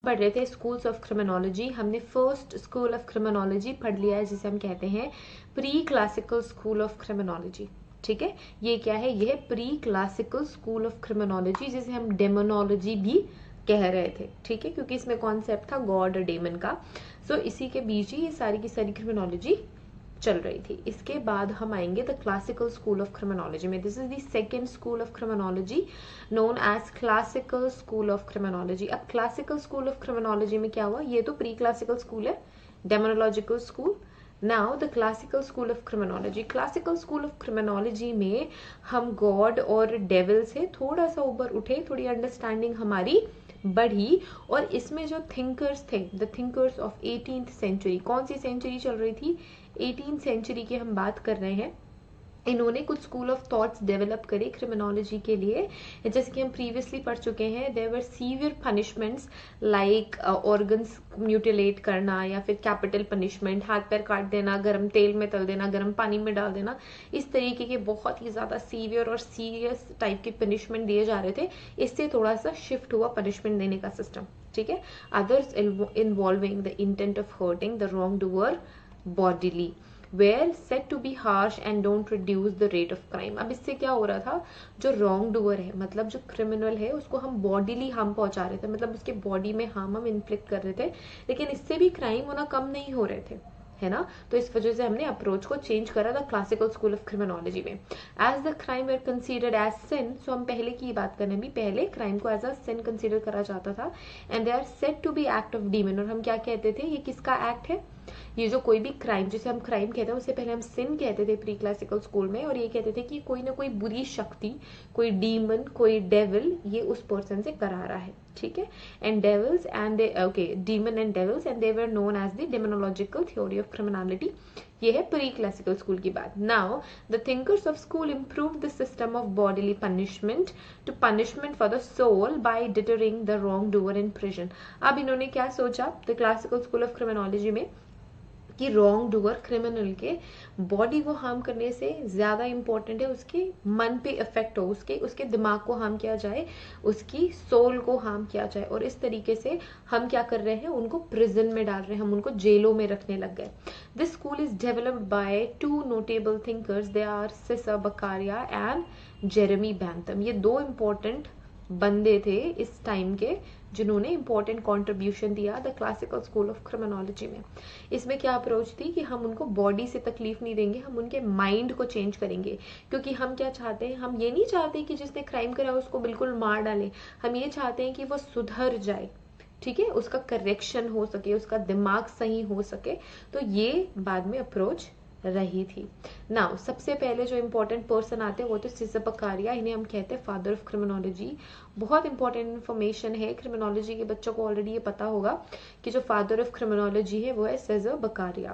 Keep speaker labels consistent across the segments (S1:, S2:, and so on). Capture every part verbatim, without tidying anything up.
S1: पढ़ रहे थे स्कूल्स ऑफ क्रिमिनोलॉजी, हमने फर्स्ट स्कूल ऑफ क्रिमिनोलॉजी पढ़ लिया है जिसे हम कहते हैं pre classical school of criminology. ठीक है, ये क्या है, ये है pre classical school of criminology, जिसे हम डेमोनोलॉजी भी कह रहे थे। ठीक है, क्योंकि इसमें कॉन्सेप्ट था गॉड और डेमन का। सो so, इसी के बीच ही ये सारी की सारी क्रिमिनोलॉजी चल रही थी। इसके बाद हम आएंगे the classical school of criminology में। This is the second school of criminology known as classical school of criminology. अब क्लासिकल स्कूल ऑफ क्रिमिनोलॉजी में क्या हुआ, ये तो प्री क्लासिकल स्कूल है, demonological school. Now the classical school of criminology. Classical school of criminology में हम God और डेविल से थोड़ा सा ऊपर उठे, थोड़ी अंडरस्टैंडिंग हमारी बढ़ी, और इसमें जो थिंकर्स थे, the thinkers of eighteenth century, कौन सी सेंचुरी चल रही थी, एटीन्थ सेंचुरी की हम बात कर रहे हैं। इन्होंने कुछ स्कूल ऑफ थॉट्स डेवलप करे क्रिमिनोलॉजी के लिए, जैसे कि हम प्रीवियसली पढ़ चुके हैं। There were severe punishments like organs mutilate करना, या फिर कैपिटल पनिशमेंट, हाथ पैर काट देना, गर्म तेल में तल देना, गर्म पानी में डाल देना, इस तरीके के बहुत ही ज्यादा सीवियर और सीरियस टाइप के पनिशमेंट दिए जा रहे थे। इससे थोड़ा सा शिफ्ट हुआ पनिशमेंट देने का सिस्टम। ठीक है, others involving the intent of hurting the wrong doer bodily were said to be harsh and don't reduce the rate of crime। अब इससे क्या हो रहा था, जो रॉन्ग डूअर है, मतलब जो क्रिमिनल है, उसको हम बॉडीली हार्म पहुंचा रहे थे, मतलब उसके बॉडी में हार्म हम इन्फ्लिक्ट कर रहे थे, लेकिन इससे भी क्राइम होना कम नहीं हो रहे थे, है ना। तो इस वजह से हमने अप्रोच को चेंज करा the classical school of criminology में। As the crime were considered as sin, so हम पहले की बात करें भी, पहले क्राइम को एज अ सिन कंसीडर करा जाता था। And they are said to be act of demon, और हम क्या कहते थे, ये किसका एक्ट है, ये जो कोई भी क्राइम, जिसे हम क्राइम कहते हैं, उससे पहले हम सिन कहते थे प्री क्लासिकल स्कूल में, और ये कहते थे कि कोई ना कोई बुरी शक्ति, कोई डीमन, कोई डेविल, ये उस पर्सन से करा रहा है। ठीक है, and devils and they okay demon and devils and they were known as the demonological theory of criminality. ये है प्री क्लासिकल स्कूल की बात। Now the thinkers of school improve the system of bodily punishment to punishment for the soul by deterring the wrong doer in prison. अब इन्होंने क्या सोचा the classical school of criminology में, कि wrong doer criminal के body को harm करने से ज्यादा इंपॉर्टेंट है उसके मन पे इफेक्ट हो, उसके उसके दिमाग को हार्म किया जाए, उसकी सोल को हार्म किया जाए, और इस तरीके से हम क्या कर रहे हैं, उनको प्रिजन में डाल रहे हैं, हम उनको जेलों में रखने लग गए। This school is developed by two notable thinkers, they are Cesare Beccaria and Jeremy Bentham. ये दो इंपॉर्टेंट बंदे थे इस टाइम के, जिन्होंने इंपॉर्टेंट कंट्रीब्यूशन दिया the classical school of criminology में। इसमें क्या अप्रोच थी कि हम उनको बॉडी से तकलीफ नहीं देंगे, हम उनके माइंड को चेंज करेंगे। क्योंकि हम क्या चाहते हैं, हम ये नहीं चाहते कि जिसने क्राइम करा उसको बिल्कुल मार डालें, हम ये चाहते हैं कि वो सुधर जाए। ठीक है, उसका करेक्शन हो सके, उसका दिमाग सही हो सके। तो ये बाद में अप्रोच रही थी। नाउ सबसे पहले जो इंपॉर्टेंट पर्सन आते हैं वो तो सिसर बकारिया, इन्हें हम कहते हैं फादर ऑफ क्रिमिनोलॉजी। बहुत इंपॉर्टेंट इन्फॉर्मेशन है, क्रिमिनोलॉजी के बच्चों को ऑलरेडी ये पता होगा कि जो फादर ऑफ क्रिमिनोलॉजी है वो है Cesare Beccaria.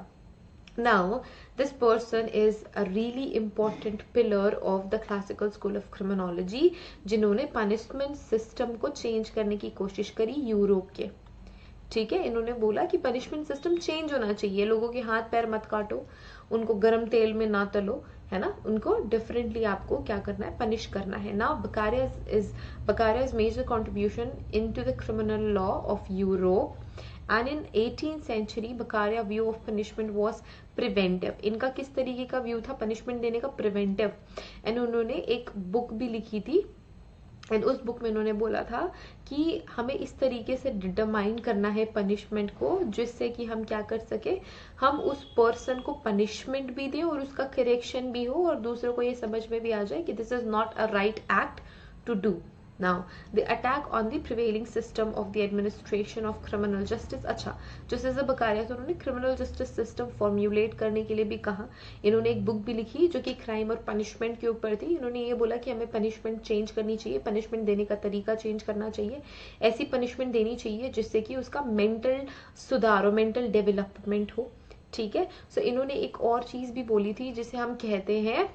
S1: Now, this person is a really important pillar of the classical school of criminology, जिन्होंने पनिशमेंट सिस्टम को चेंज करने की कोशिश करी यूरोप के। ठीक है, इन्होंने बोला कि पनिशमेंट सिस्टम चेंज होना चाहिए, लोगों के हाथ पैर मत काटो, उनको गर्म तेल में ना तलो, है ना, उनको डिफरेंटली आपको क्या करना है, पनिश करना है। Now Beccaria is Beccaria's major contribution into the criminal law of Europe, and in eighteenth century Beccaria view of punishment was preventive। इनका किस तरीके का व्यू था पनिशमेंट देने का, प्रिवेंटिव। एंड उन्होंने एक बुक भी लिखी थी, एंड उस बुक में उन्होंने बोला था कि हमें इस तरीके से डिटरमाइन करना है पनिशमेंट को, जिससे कि हम क्या कर सके, हम उस पर्सन को पनिशमेंट भी दें और उसका करेक्शन भी हो, और दूसरों को ये समझ में भी आ जाए कि this is not a right act to do. Now, the attack on the prevailing system of the administration of criminal justice। अच्छा, जो सिसर बकारिया थे उन्होंने क्रिमिनल जस्टिस सिस्टम फॉर्म्यूलेट करने के लिए भी कहा। इन्होंने एक बुक भी लिखी जो कि क्राइम और पनिशमेंट के ऊपर थी। इन्होंने ये बोला कि हमें पनिशमेंट चेंज करनी चाहिए, पनिशमेंट देने का तरीका चेंज करना चाहिए, ऐसी पनिशमेंट देनी चाहिए जिससे कि उसका मेंटल सुधार हो, मेंटल डेवलपमेंट हो। ठीक है, सो so, इन्होंने एक और चीज भी बोली थी जिसे हम कहते हैं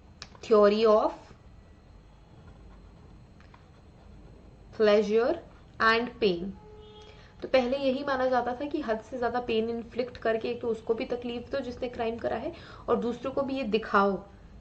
S1: theory of pleasure and pain. तो पहले यही माना जाता था कि हद से ज्यादा पेन इन्फ्लिक्ट करके एक तो उसको भी तकलीफ दो जिसने क्राइम करा है, और दूसरों को भी ये दिखाओ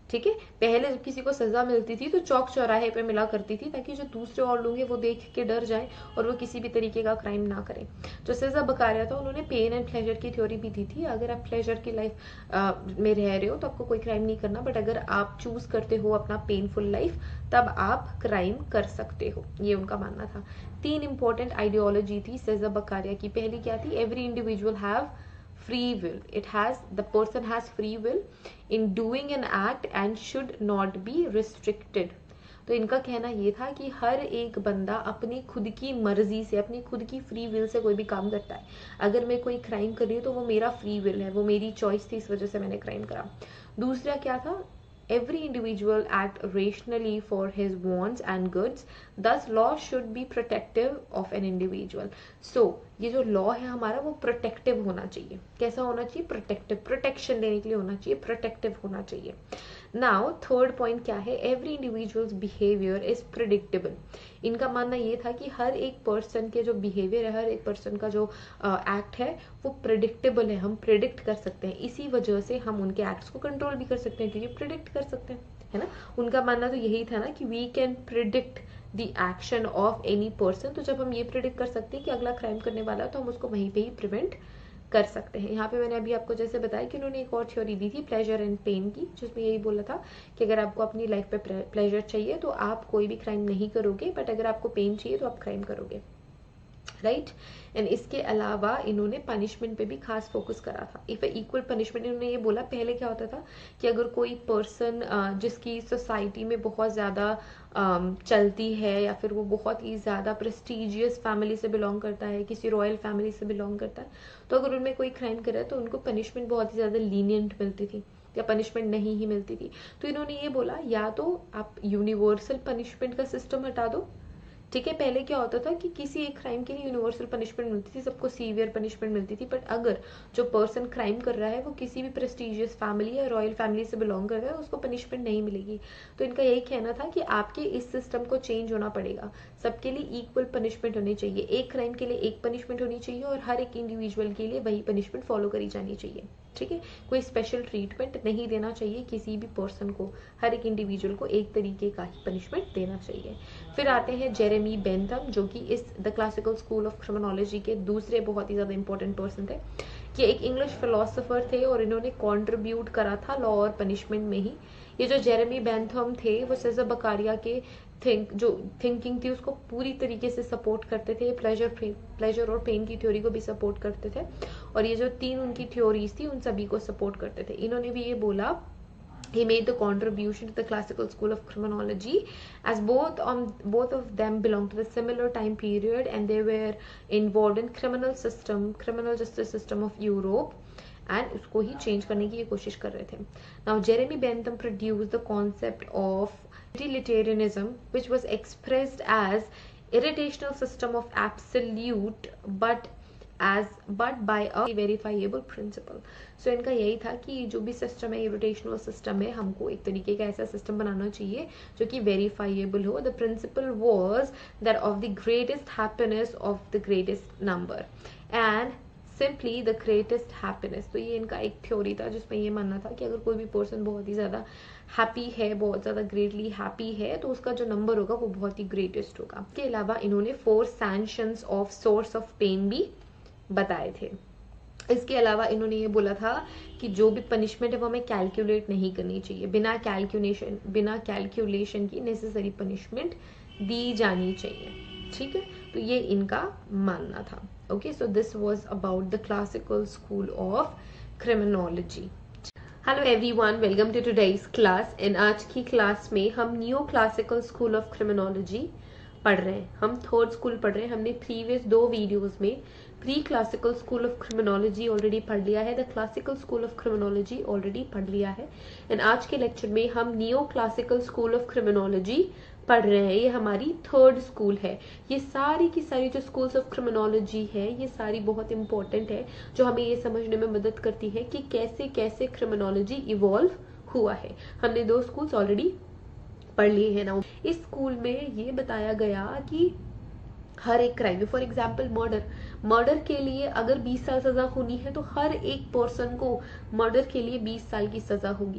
S1: ठीक है। पहले जब किसी को सजा मिलती थी तो चौक चौराहे पे मिला करती थी, ताकि जो दूसरे और लोग हैं वो देख के डर जाए और वो किसी भी तरीके का क्राइम ना करें। जो सेजा बकारिया था उन्होंने पेन एंड प्लेजर की थ्योरी भी दी थी। अगर आप प्लेजर की लाइफ में रह रहे हो तो आपको कोई क्राइम नहीं करना, बट अगर आप चूज करते हो अपना पेनफुल लाइफ तब आप क्राइम कर सकते हो, ये उनका मानना था। तीन इंपॉर्टेंट आइडियोलॉजी थी सेजा बकारिया की। पहली क्या थी? Every individual have free will. It has, the person has free will in doing an act and should not be restricted. तो इनका कहना ये था कि हर एक बंदा अपनी खुद की मर्जी से, अपनी खुद की फ्री विल से कोई भी काम करता है। अगर मैं कोई क्राइम कर रही हूँ तो वो मेरा फ्री विल है, वो मेरी चॉइस थी, इस वजह से मैंने क्राइम करा। दूसरा क्या था? Every individual act rationally for his wants and goods. Thus, law should be protective of an individual. So, ये जो law है हमारा वो protective होना चाहिए। कैसा होना चाहिए? Protective, protection देने के लिए होना चाहिए, protective होना चाहिए। Now, third point क्या है? Every individual's behavior is predictable. इनका मानना ये था कि हर एक पर्सन के जो बिहेवियर है, हर एक पर्सन का जो एक्ट uh, है वो प्रिडिक्टेबल है, हम प्रिडिक्ट कर सकते हैं। इसी वजह से हम उनके एक्ट्स को कंट्रोल भी कर सकते हैं, क्योंकि प्रिडिक्ट कर सकते हैं, है ना। उनका मानना तो यही था ना कि we can predict the action of any person. तो जब हम ये प्रिडिक्ट कर सकते हैं कि अगला क्राइम करने वाला है तो हम उसको वहीं पे ही प्रिवेंट कर सकते हैं। यहाँ पे मैंने अभी आपको जैसे बताया कि उन्होंने एक और थ्योरी दी थी प्लेजर एंड पेन की, जिसमें यही बोला था कि अगर आपको अपनी लाइफ पे प्लेजर चाहिए तो आप कोई भी क्राइम नहीं करोगे, बट अगर आपको पेन चाहिए तो आप क्राइम करोगे, राइट right? एंड इसके अलावा इन्होंने पनिशमेंट पे भी खास फोकस करा था। इफ इक्वल पनिशमेंट, इन्होंने ये बोला, पहले क्या होता था कि अगर कोई पर्सन जिसकी सोसाइटी में बहुत ज़्यादा चलती है या फिर वो बहुत ही ज़्यादा प्रेस्टिजियस फैमिली से बिलोंग करता है, किसी रॉयल फैमिली से बिलोंग करता है, तो अगर उनमें कोई क्राइम करे तो उनको पनिशमेंट बहुत ही ज़्यादा लीनियंट मिलती थी या पनिशमेंट नहीं ही मिलती थी। तो इन्होंने ये बोला या तो आप यूनिवर्सल पनिशमेंट का सिस्टम हटा दो, ठीक है। पहले क्या होता था कि किसी एक क्राइम के लिए यूनिवर्सल पनिशमेंट मिलती थी, सबको सीवियर पनिशमेंट मिलती थी, बट अगर जो पर्सन क्राइम कर रहा है वो किसी भी प्रेस्टिजियस फैमिली या रॉयल फैमिली से बिलोंग कर रहा है, उसको पनिशमेंट नहीं मिलेगी। तो इनका यही कहना था कि आपके इस सिस्टम को चेंज होना पड़ेगा, सबके लिए इक्वल पनिशमेंट होनी चाहिए, एक क्राइम के लिए एक पनिशमेंट होनी चाहिए और हर एक इंडिविजुअल के लिए वही पनिशमेंट फॉलो करी जानी चाहिए, ठीक है। कोई स्पेशल ट्रीटमेंट नहीं देना चाहिए किसी भी पर्सन को, हर एक इंडिविजुअल को एक तरीके का ही पनिशमेंट देना चाहिए। फिर आते हैं जेरेमी बेंथम, जो कि इस the classical school of criminology के दूसरे बहुत ही ज्यादा इंपॉर्टेंट पर्सन थे। कि एक इंग्लिश फिलोसोफर थे और इन्होंने कंट्रीब्यूट करा था लॉ और पनिशमेंट में ही। ये जो जेरेमी बेंथम थे वो सेजा बकारिया के थिंक जो थिंकिंग थी उसको पूरी तरीके से सपोर्ट करते थे, प्लेजर प्लेजर और पेन की थ्योरी को भी सपोर्ट करते थे, और ये जो तीन उनकी थ्योरीज थी उन सभी को सपोर्ट करते थे। इन्होंने भी ये बोला, he made the contribution to the classical school of criminology as both on both of them belong to the similar time period and they were involved in criminal system criminal justice system of Europe and उसको ही change करने की ये कोशिश कर रहे थे। Now Jeremy Bentham produced the concept of utilitarianism which was expressed as irrational system of absolute but as but by a verifiable principle. So इनका यही था कि जो भी सिस्टम है, इरिटेशनल सिस्टम है, हमको एक तरीके का ऐसा सिस्टम बनाना चाहिए जो कि वेरीफाइएबल हो। The principle was that of the greatest happiness of the greatest number and simply the greatest happiness. तो ये इनका एक थ्योरी था जिसमें ये मानना था कि अगर कोई भी पर्सन बहुत ही ज़्यादा हैप्पी है, बहुत ज़्यादा ग्रेटली हैप्पी है, तो उसका जो नंबर होगा वो बहुत ही ग्रेटेस्ट होगा। इसके अलावा इन्होंने four sanctions of source of pain भी बताए थे। इसके अलावा इन्होंने ये बोला था कि जो भी पनिशमेंट है वो हमें कैलकुलेट नहीं करनी चाहिए, बिना कैलकुलेशन बिना कैलकुलेशन की नेसेसरी पनिशमेंट दी जानी चाहिए, ठीक है। तो ये इनका मानना था। Okay, so this was about the classical school of criminology. Hello everyone, welcome to today's class. And आज की क्लास में हम new classical school of criminology पढ़ रहे हैं। हम थर्ड स्कूल पढ़ रहे हैं। हमने प्रीवियस दो वीडियोस में pre classical school of criminology already पढ़ लिया है, the classical school of criminology already पढ़ लिया है। एंड आज के लेक्चर में हम neo classical school of criminology पढ़ रहे हैं। ये हमारी थर्ड स्कूल है। ये सारी की सारी जो स्कूल्स ऑफ क्रिमिनोलॉजी है ये सारी बहुत इंपॉर्टेंट है, जो हमें ये समझने में मदद करती है कि कैसे कैसे क्रिमिनोलॉजी इवॉल्व हुआ है। हमने दो स्कूल्स ऑलरेडी पढ़ लिए हैं ना। इस स्कूल में ये बताया गया कि हर एक crime, for example murder murder के लिए अगर बीस साल सजा होनी है तो हर एक पर्सन को मर्डर के लिए बीस साल की सजा होगी,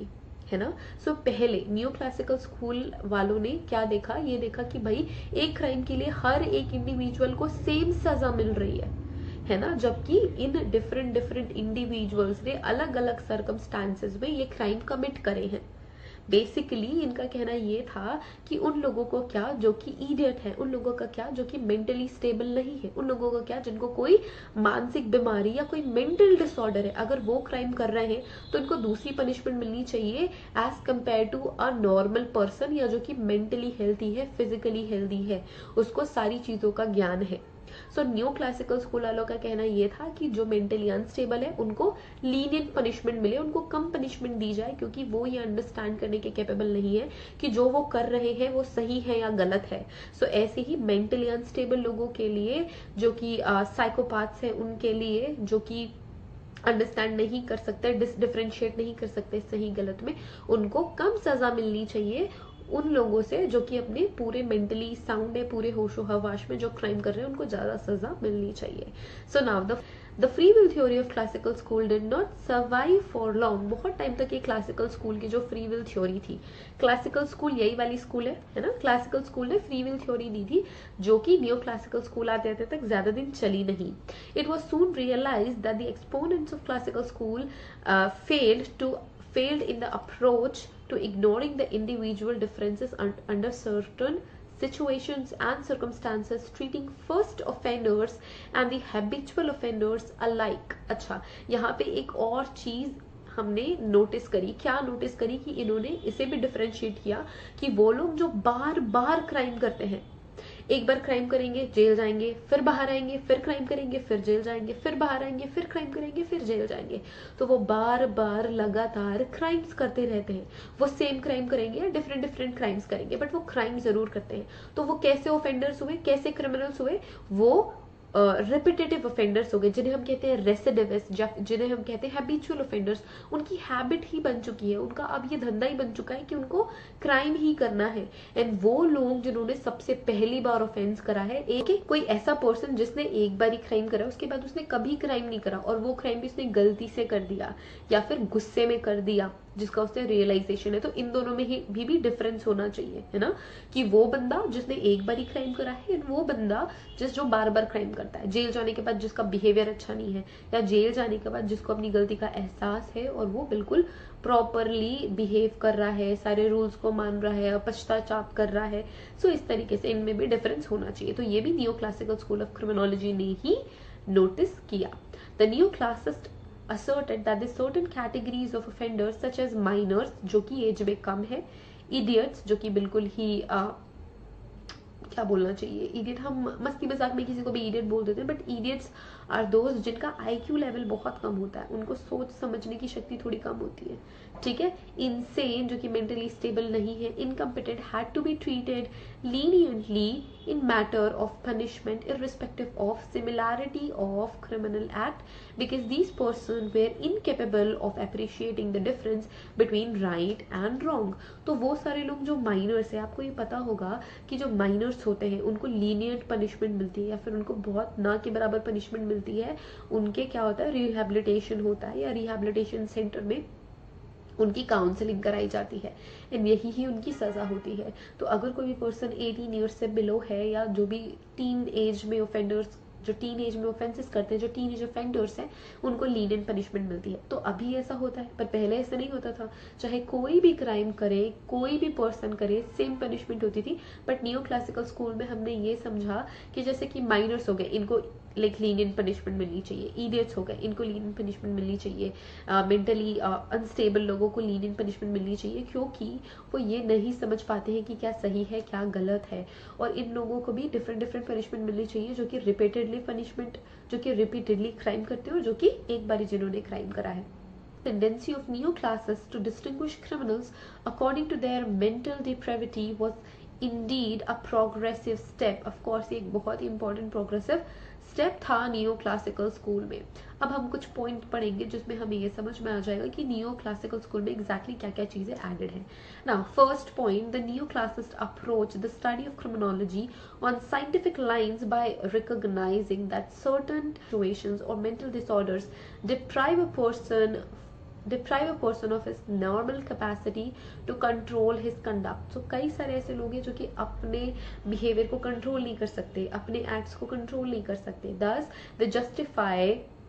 S1: है ना। सो so, पहले न्यू क्लासिकल स्कूल वालों ने क्या देखा, ये देखा कि भाई एक क्राइम के लिए हर एक इंडिविजुअल को सेम सजा मिल रही है है ना, जबकि इन डिफरेंट डिफरेंट इंडिविजुअल्स ने अलग अलग सर्कमस्टांसेस में ये क्राइम कमिट करे हैं। बेसिकली इनका कहना ये था कि उन लोगों को क्या जो कि इडियट है, उन लोगों का क्या जो कि मेंटली स्टेबल नहीं है, उन लोगों का क्या जिनको कोई मानसिक बीमारी या कोई मेंटल डिसऑर्डर है, अगर वो क्राइम कर रहे हैं तो इनको दूसरी पनिशमेंट मिलनी चाहिए as compare to a normal person, या जो कि मेंटली हेल्थी है, फिजिकली हेल्थी है, उसको सारी चीजों का ज्ञान है। सो न्यू क्लासिकल स्कूल वालों का कहना यह था कि जो मेंटली अनस्टेबल है उनको लीनियंट पनिशमेंट मिले, उनको कम पनिशमेंट दी जाए, क्योंकि वो ये अंडरस्टैंड करने के कैपेबल नहीं है कि जो वो कर रहे हैं वो सही है या गलत है। सो so, ऐसे ही मेंटली अनस्टेबल लोगों के लिए, जो कि साइकोपैथ्स हैं, उनके लिए जो कि अंडरस्टैंड नहीं कर सकते, डिफरेंशिएट नहीं कर सकते सही गलत में, उनको कम सजा मिलनी चाहिए उन लोगों से जो कि अपने पूरे मेंटली साउंड है, पूरे होशो हवाश में जो क्राइम कर रहे हैं उनको ज्यादा सजा मिलनी चाहिए। So now the the free will theory of classical school did not survive for long. बहुत टाइम तक ये क्लासिकल स्कूल की जो फ्री विल थ्योरी थी, क्लासिकल स्कूल यही वाली स्कूल है है ना, क्लासिकल स्कूल ने फ्री विल थ्योरी दी थी जो कि न्यू क्लासिकल स्कूल आते आते तक ज्यादा दिन चली नहीं। It was soon realise that the exponents of classical school failed to failed in the approach to ignoring the individual differences un under certain situations and circumstances, treating first offenders and the habitual offenders alike। अच्छा, यहाँ पे एक और चीज हमने notice करी, क्या notice करी कि इन्होंने इसे भी डिफरेंशिएट किया कि वो लोग जो बार बार क्राइम करते हैं, एक बार क्राइम करेंगे जेल जाएंगे, फिर बाहर आएंगे, फिर क्राइम करेंगे, फिर जेल जाएंगे, फिर बाहर आएंगे, फिर क्राइम करेंगे, फिर जेल जाएंगे, तो वो बार बार लगातार क्राइम्स करते रहते हैं। वो सेम क्राइम करेंगे या डिफरेंट डिफरेंट क्राइम्स करेंगे, बट वो क्राइम जरूर करते हैं। तो वो कैसे ऑफेंडर्स हुए, कैसे क्रिमिनल्स हुए, वो रिपीटेटिव uh, ऑफेंडर्स हो गए, जिन्हें हम कहते हैं रेसिडिविस्ट, जिन्हें हम कहते हैं हैबिचुअल ऑफेंडर्स। उनकी हैबिट ही बन चुकी है, उनका अब ये धंधा ही बन चुका है कि उनको क्राइम ही करना है। एंड वो लोग जिन्होंने सबसे पहली बार ऑफेंस करा है, एक कोई ऐसा पर्सन जिसने एक बार ही क्राइम करा, उसके बाद उसने कभी क्राइम नहीं करा, और वो क्राइम भी उसने गलती से कर दिया या फिर गुस्से में कर दिया जिसका उससे रियलाइजेशन है, तो इन दोनों में ही भी, भी डिफरेंस होना चाहिए, है ना, कि वो बंदा जिसने एक बार ही क्राइम करा है, वो बंदा जिस जो बार बार क्राइम करता है, जेल जाने के बाद जिसका बिहेवियर अच्छा नहीं है, या जेल जाने के बाद जिसको अपनी गलती का एहसास है और वो बिल्कुल प्रॉपरली बिहेव कर रहा है, सारे रूल्स को मान रहा है, पश्चाताप कर रहा है। सो इस तरीके से इनमें भी डिफरेंस होना चाहिए। तो ये भी new classical school of criminology ने ही नोटिस किया। The new classicist asserted that the certain categories of offenders such as minors जो कि एज में कम है, idiots जो कि बिल्कुल ही आ, क्या बोलना चाहिए, इडियट हम मस्ती मजाक में किसी को भी इडियट बोल देते हैं, बट इडियट्स आर दोज जिनका आईक्यू लेवल बहुत कम होता है, उनको सोच समझने की शक्ति थोड़ी कम होती है, ठीक है। इनसेन जो कि मेंटली स्टेबल नहीं है, incompetent, had to be treated leniently in matter of punishment irrespective of similarity of criminal act because these persons were incapable of appreciating the difference between right and wrong। तो वो सारे लोग जो miners है, आपको ये पता होगा कि जो माइनर्स होते हैं उनको लीनियंट पनिशमेंट मिलती है या फिर उनको बहुत ना के बराबर पनिशमेंट मिलती है। उनके क्या होता है, रिहैबिलिटेशन होता है, या रिहैबिलिटेशन सेंटर में उनकी काउंसलिंग कराई जाती है, एंड यही ही उनकी सजा होती है। तो अगर कोई भी पर्सन अठारह ईयर्स से बिलो है, या जो भी टीन एज में ऑफेंडर्स, जो टीन एज में ऑफेंसेस करते हैं, जो टीन एज ऑफेंडर्स हैं, उनको लीनियंट पनिशमेंट मिलती है। तो अभी ऐसा होता है, पर पहले ऐसा नहीं होता था। चाहे कोई भी क्राइम करे, कोई भी पर्सन करे, सेम पनिशमेंट होती थी। बट न्यू क्लासिकल स्कूल में हमने ये समझा कि जैसे कि माइनर्स हो गए, इनको लाइक लीनियंट पनिशमेंट मिलनी चाहिए, इडियट्स हो गए, इनको लीनियंट पनिशमेंट मिलनी चाहिए, मेंटली अनस्टेबल लोगों को लीनियंट पनिशमेंट मिलनी चाहिए, क्योंकि वो ये नहीं समझ पाते हैं कि क्या सही है क्या गलत है। और इन लोगों को भी डिफरेंट डिफरेंट पनिशमेंट मिलनी चाहिए, जो कि रिपीटेडली पनिशमेंट, जो कि रिपीटेडली क्राइम करते हो, जो कि एक बार जिन्होंने क्राइम करा है। Tendency of new classes to distinguish criminals according to their mental depravity was indeed a progressive step। of course ये एक बहुत ही important progressive स्टेप था नियो क्लासिकल स्कूल में। अब हम कुछ पॉइंट पढ़ेंगे जिसमें हमें ये समझ में आ जाएगा कि नियो क्लासिकल स्कूल में एग्जैक्टली क्या क्या चीजें एडेड है। Now first point, the neo classicist approach the study of criminology on scientific lines by recognising that certain situations और mental disorders deprive a person deprive a person of his normal capacity to control his conduct. So कई सारे ऐसे लोग हैं जो कि अपने behavior को control नहीं कर सकते, अपने acts को control नहीं कर सकते. Thus they justify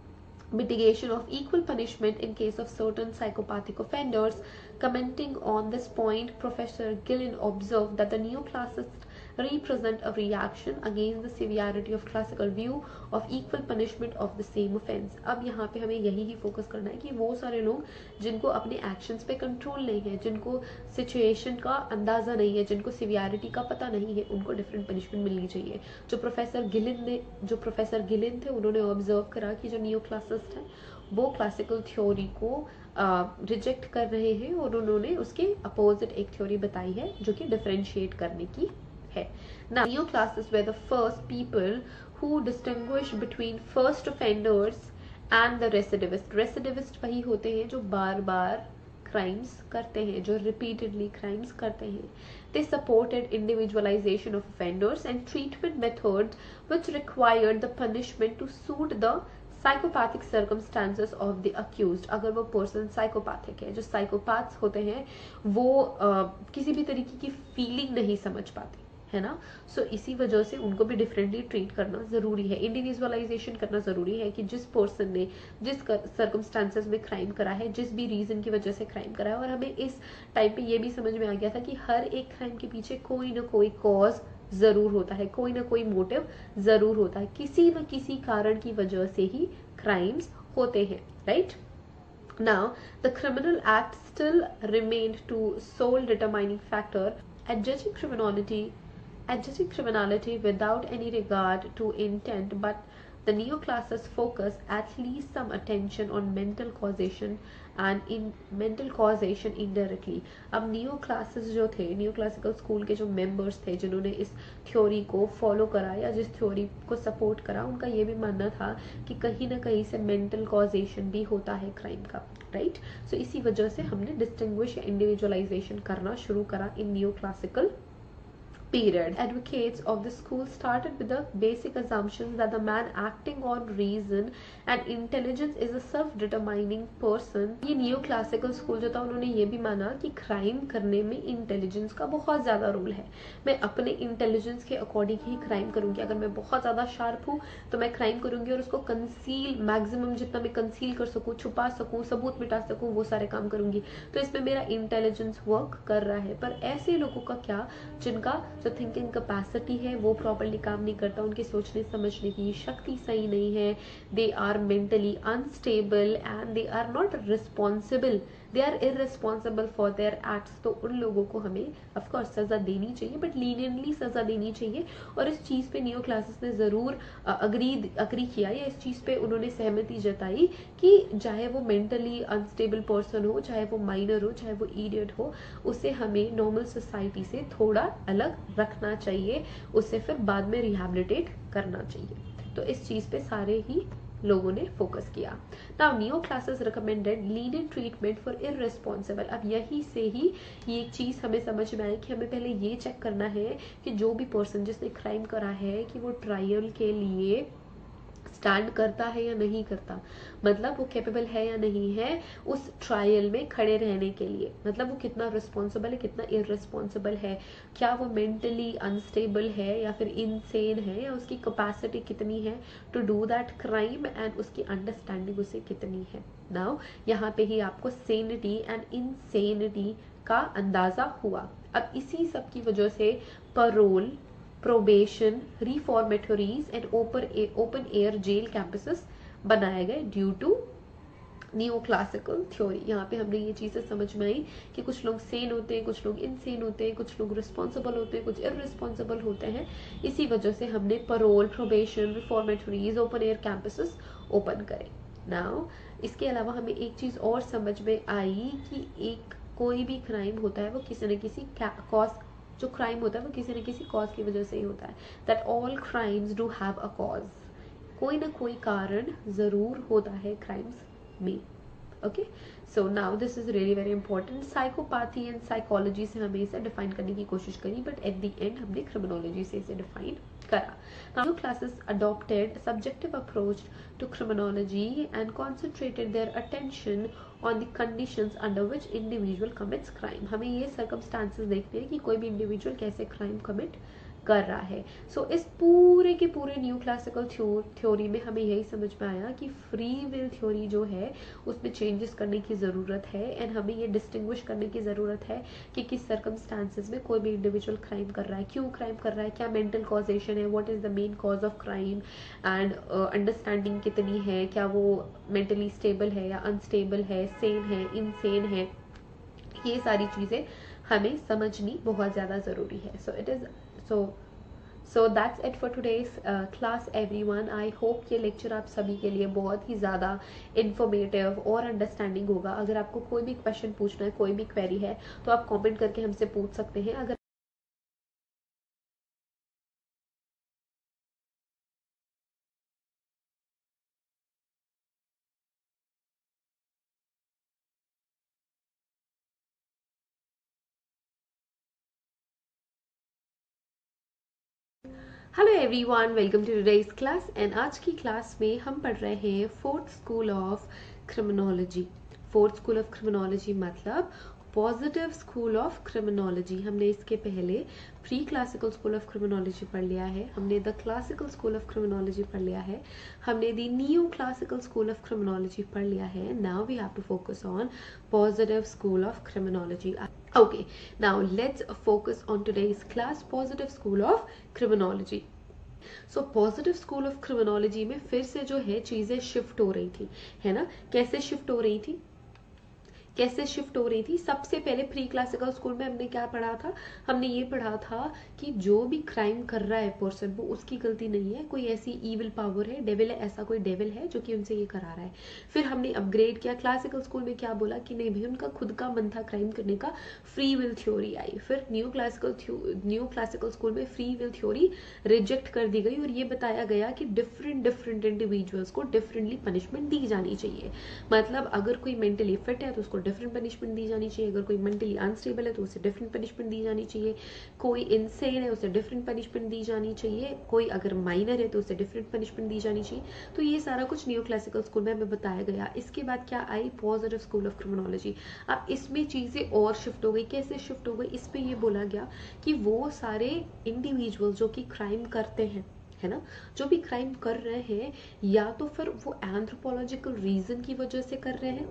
S1: mitigation of equal punishment in case of certain psychopathic offenders. Commenting on this point, Professor Gillen observed that the neoclassics represent a reaction against the severity of classical view of equal punishment of the same offense. अब यहाँ पे हमें यही ही focus करना है कि वो सारे लोग जिनको अपने एक्शंस पे कंट्रोल नहीं है, जिनको सिचुएशन का अंदाजा नहीं है, जिनको सिवियरिटी का पता नहीं है, उनको डिफरेंट पनिशमेंट मिलनी चाहिए. जो प्रोफेसर गिलिन ने जो प्रोफेसर गिलिन थे उन्होंने ऑब्जर्व करा कि जो नियोक्लासिस्ट है वो क्लासिकल थ्योरी को रिजेक्ट uh, कर रहे हैं और उन्होंने उसके अपोजिट एक थ्योरी बताई है जो कि डिफरेंशिएट करने की है. Now, neoclassics were the first people who distinguished between first offenders and the recidivist. Recidivist वही होते हैं जो बार बार crimes करते हैं, जो repeatedly crimes करते हैं. They supported individualization of offenders and treatment methods which required the punishment to suit the psychopathic circumstances of the accused. अगर वो person psychopathic है, जो psychopaths होते हैं वो uh, किसी भी तरीके की feeling नहीं समझ पाते है ना. सो so, इसी वजह से उनको भी डिफरेंटली ट्रीट करना जरूरी है, इंडिविजुअलाइजेशन करना जरूरी है कि जिस पर्सन ने जिस सर्कमस्टांसेस में क्राइम करा है, जिस भी रीजन की वजह से क्राइम करा है. और हमें इस टाइम पे ये भी समझ में आ गया था कि हर एक क्राइम के पीछे कोई ना कोई कॉज जरूर होता है, कोई ना कोई मोटिव जरूर होता है, किसी न किसी कारण की वजह से ही क्राइम्स होते हैं, right. Now, the criminal act still remained to sole determining factor at judging criminology adjusting criminality without any regard to intent, but the neoclassics focus at least some attention on mental causation and in mental causation indirectly. अब neoclassics जो थे, neoclassical school के जो members थे जिन्होंने इस theory को follow करा या जिस थ्योरी को सपोर्ट करा, उनका ये भी मानना था कि कहीं ना कहीं से मेंटल कॉजेशन भी होता है क्राइम का, राइट. सो इसी वजह से हमने डिस्टिंग्विश या इंडिविजुअलाइजेशन करना शुरू करा इन neoclassical period. Advocates of the school started with the basic assumptions that the man acting on reason and intelligence is a self-determining person. ये neoclassical school जो था उन्होंने ये भी माना कि क्राइम करने में इंटेलिजेंस का बहुत ज्यादा रोल है. मैं अपने इंटेलिजेंस के अकॉर्डिंग ही क्राइम करूंगी. अगर मैं बहुत ज्यादा शार्प हूँ तो मैं क्राइम करूंगी और उसको कंसील मैक्सिमम जितना मैं कंसील कर सकूँ, छुपा सकूँ, सबूत मिटा सकूँ, वो सारे काम करूंगी. तो इसमें मेरा इंटेलिजेंस वर्क कर रहा है. पर ऐसे लोगों का क्या जिनका जो थिंकिंग कैपेसिटी है वो प्रॉपर्ली काम नहीं करता, उनके सोचने समझने की शक्ति सही नहीं है, they are mentally unstable and they are not responsible, they are irresponsible for their acts. तो उन लोगों को हमें ऑफकोर्स सजा देनी चाहिए, बट लीनियंटली सजा देनी चाहिए. और इस चीज पे नियोक्लासिस ने जरूर अग्री अग्री किया या इस चीज पे उन्होंने सहमति जताई कि चाहे वो मेंटली अनस्टेबल पर्सन हो, चाहे वो माइनर हो, चाहे वो इडियट हो, उसे हमें नॉर्मल सोसाइटी से थोड़ा अलग रखना चाहिए, उससे फिर बाद में रिहैबिलिटेट करना चाहिए. तो इस चीज पे सारे ही लोगों ने फोकस किया. Now neoclassicists recommended lenient treatment for irresponsible. अब यही से ही ये एक चीज हमें समझ में आई कि हमें पहले ये चेक करना है कि जो भी पर्सन जिसने क्राइम करा है कि वो ट्रायल के लिए स्टैंड करता है या नहीं करता, मतलब वो कैपेबल है या नहीं है उस ट्रायल में खड़े रहने के लिए, मतलब वो कितना रिस्पॉन्सिबल है, कितना इररिस्पॉन्सिबल है, क्या वो मेंटली अनस्टेबल है या फिर इनसेन है, या उसकी कैपेसिटी कितनी है to do that crime and उसकी अंडरस्टैंडिंग उसे कितनी है. नाउ यहाँ पे ही आपको सेनिटी एंड इनसेनिटी का अंदाजा हुआ. अब इसी सब की वजह से parole, probation, reformatories and open open air jail campuses बनाए गए ड्यू टू नियोक्लासिकल थ्योरी. यहाँ पे हमने ये चीजें समझ में आई कि कुछ लोग सेन होते हैं, कुछ लोग इनसेन होते हैं, कुछ लोग रिस्पॉन्सिबल होते हैं, कुछ इररिस्पॉन्सिबल होते हैं. इसी वजह से हमने parole, probation, reformatories, open air campuses open करे. नाउ इसके अलावा हमें एक चीज और समझ में आई कि एक कोई भी क्राइम होता है वो किसी न किसी कॉज, जो क्राइम होता है वो किसी न किसी कॉज की वजह से ही होता है. That all crimes do have a cause. कोई ना कोई कारण जरूर होता है क्राइम्स में, okay, so now this is really very important. Psychopathy and psychology से हमें इसे डिफाइन करने की कोशिश करी, बट एट द एंड हमने क्रिमिनोलॉजी से इसे डिफाइन करा. Now classes adopted a subjective approach to criminology and concentrated their attention on the conditions under which individual commits crime. हमें ये circumstances देखने हैं कि कोई भी individual कैसे crime commit कर रहा है. सो so, इस पूरे के पूरे न्यू क्लासिकल थ्योरी में हमें यही समझ में आया कि फ्री विल थ्योरी जो है उसमें चेंजेस करने की ज़रूरत है, एंड हमें ये डिस्टिंग्विश करने की ज़रूरत है कि किस सर्कमस्टांसेस में कोई भी इंडिविजुअल क्राइम कर रहा है, क्यों क्राइम कर रहा है, क्या मेंटल कॉजेशन है, what is the main cause of crime, and understanding कितनी है, क्या वो मेंटली स्टेबल है या अनस्टेबल है, सेन है, इनसेन है. ये सारी चीज़ें हमें समझनी बहुत ज़्यादा ज़रूरी है. So it is so so that's it for today's uh, class everyone. I hope ये लेक्चर आप सभी के लिए बहुत ही ज़्यादा इन्फॉर्मेटिव और अंडरस्टैंडिंग होगा. अगर आपको कोई भी क्वेश्चन पूछना है, कोई भी क्वेरी है, तो आप कमेंट करके हमसे पूछ सकते हैं. अगर hello everyone, welcome to today's class. And आज की क्लास में हम पढ़ रहे हैं fourth school of criminology. Fourth school of criminology मतलब पॉजिटिव स्कूल ऑफ क्रिमिनोलॉजी. हमने इसके पहले pre classical school of criminology पढ़ लिया है, हमने the classical school of criminology पढ़ लिया है, हमने the new classical school of criminology पढ़ लिया है. Now we have to focus on positive school of criminology. Okay, now let's focus on today's class, positive school of criminology. So positive school of criminology में फिर से जो है चीजें shift हो रही थी, है ना. कैसे शिफ्ट हो रही थी कैसे शिफ्ट हो रही थी सबसे पहले प्री क्लासिकल स्कूल में हमने क्या पढ़ा था, हमने ये पढ़ा था कि जो भी क्राइम कर रहा है पर्सन, वो उसकी गलती नहीं है, कोई ऐसी ईविल पावर है, डेविल है, ऐसा कोई डेविल है जो कि उनसे ये करा रहा है. फिर हमने अपग्रेड किया, क्लासिकल स्कूल में क्या बोला कि नहीं भाई उनका खुद का मन था क्राइम करने का, फ्री विल थ्योरी आई. फिर new classical new classical school में फ्री विल थ्योरी रिजेक्ट कर दी गई और ये बताया गया कि डिफरेंट डिफरेंट इंडिविजुअल्स को डिफरेंटली पनिशमेंट दी जानी चाहिए. मतलब अगर कोई मेंटली फिट है तो उसको डिफरेंट पनिशमेंट दी जानी चाहिए, अगर कोई मेंटली अनस्टेबल है तो उसे डिफरेंट पनिशमेंट दी जानी चाहिए, कोई इनसेन है उसे डिफरेंट पनिशमेंट दी जानी चाहिए, कोई अगर माइनर है तो उसे डिफरेंट पनिशमेंट दी जानी चाहिए. तो ये सारा कुछ न्यू क्लासिकल स्कूल में हमें बताया गया. इसके बाद क्या आई, पॉजिटिव स्कूल ऑफ क्रिमिनोलॉजी. अब इसमें चीजें और शिफ्ट हो गई. कैसे शिफ्ट हो गई, इसमें ये बोला गया कि वो सारे इंडिविजुअल जो कि क्राइम करते हैं, है ना, जो भी क्राइम कर रहे हैं, या तो फिर वो एंथ्रोपोलॉजिकल रीजन की वजह से कर रहे हैं,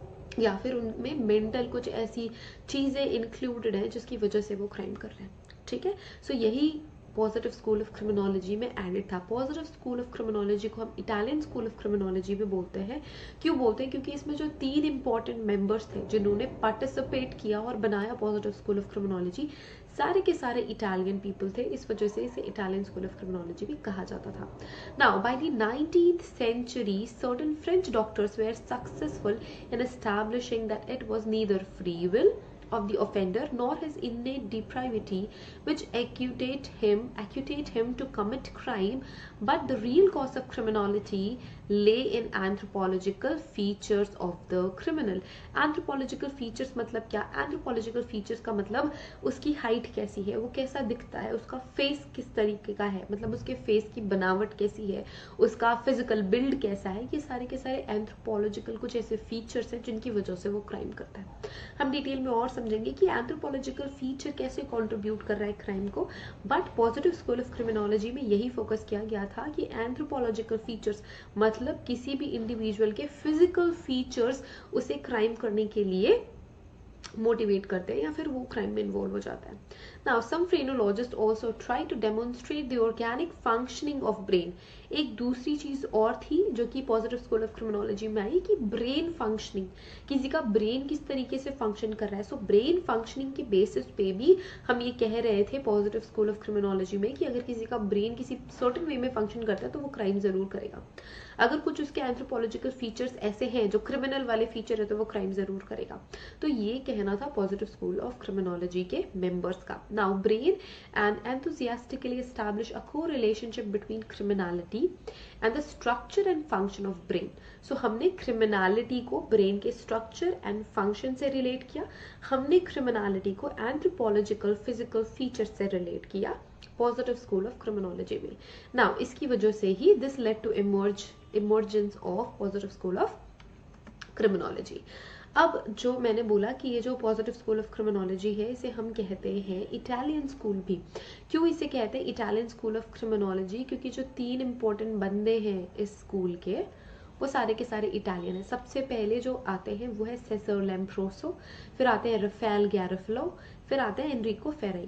S1: या फिर उनमें मेंटल कुछ ऐसी चीजें इंक्लूडेड हैं जिसकी वजह से वो क्राइम कर रहे हैं. ठीक है, सो so, यही पॉजिटिव स्कूल ऑफ क्रिमिनोलॉजी में एडेड था. पॉजिटिव स्कूल ऑफ क्रिमिनोलॉजी को हम इटालियन स्कूल ऑफ क्रिमिनोलॉजी भी बोलते हैं. क्यों बोलते हैं, क्योंकि इसमें जो तीन इंपॉर्टेंट मेंबर्स थे जिन्होंने पार्टिसिपेट किया और बनाया पॉजिटिव स्कूल ऑफ क्रिमिनोलॉजी, सारे के सारे इटालियन पीपल थे. इस वजह से इसे इटालियन स्कूल ऑफ क्रिमिनोलॉजी भी कहा जाता था. Now by the nineteenth century certain French doctors were successful in establishing that it was neither free will of the offender nor his innate depravity which accusate him accusate him to commit crime, but the real cause of criminality lay in anthropological features of the criminal. anthropological features मतलब क्या, anthropological features का मतलब उसकी height कैसी है, वो कैसा दिखता है, उसका फेस किस तरीके का है, मतलब उसके फेस की बनावट कैसी है, उसका फिजिकल बिल्ड कैसा है. ये सारे के सारे एंथ्रोपोलॉजिकल कुछ ऐसे फीचर्स हैं जिनकी वजह से वो क्राइम करता है. हम डिटेल में और समझेंगे कि एंथ्रोपोलॉजिकल फीचर कैसे कंट्रीब्यूट कर रहा है क्राइम को. But positive school of criminology में यही फोकस किया गया था कि एंथ्रोपोलॉजिकल फीचर्स मतलब किसी भी इंडिविजुअल के फिजिकल फीचर्स उसे क्राइम करने के लिए मोटिवेट करते हैं या फिर वो क्राइम में इन्वॉल्व हो जाता है. Now some phrenologist also try to demonstrate the organic functioning of brain. एक दूसरी चीज और थी जो कि पॉजिटिव स्कूल ऑफ क्रिमिनोलॉजी में आई कि ब्रेन फंक्शनिंग, किसी का ब्रेन किस तरीके से फंक्शन कर रहा है. सो ब्रेन फंक्शनिंग के बेसिस पे भी हम ये कह रहे थे पॉजिटिव स्कूल ऑफ क्रिमिनोलॉजी में कि अगर किसी का ब्रेन किसी सर्टेन वे में फंक्शन करता है तो वो क्राइम जरूर करेगा. अगर कुछ उसके एंथ्रोपोलॉजिकल फीचर्स ऐसे हैं जो क्रिमिनल वाले फीचर है तो वो क्राइम जरूर करेगा. तो ये कहना था पॉजिटिव स्कूल ऑफ क्रिमिनोलॉजी के मेंबर्स का. Now brain and enthusiastically establish a co-relationship between criminality criminality and the structure and function of brain. So हमने क्रिमिनलिटी को ब्रेन के स्ट्रक्चर एंड फंक्शन से रिलेट किया, हमने क्रिमिनलिटी को एंथ्रोपोलॉजिकल फिजिकल फीचर से रिलेट किया पॉजिटिव स्कूल ऑफ क्रिमिनोलॉजी में। नाउ इसकी वजह से ही this led to emerge emergence of positive school of criminology. अब जो मैंने बोला कि ये जो पॉजिटिव स्कूल ऑफ क्रिमिनोलॉजी है इसे हम कहते हैं इटालियन स्कूल भी। क्यों इसे कहते हैं इटालियन स्कूल ऑफ क्रिमिनोलॉजी? क्योंकि जो तीन इंपॉर्टेंट बंदे हैं इस स्कूल के वो सारे के सारे इटालियन हैं। सबसे पहले जो आते हैं वो है सेसर लैम्ब्रोसो, फिर आते हैं रफेल गैरफलो, फिर आते हैं एनरिको फेराई।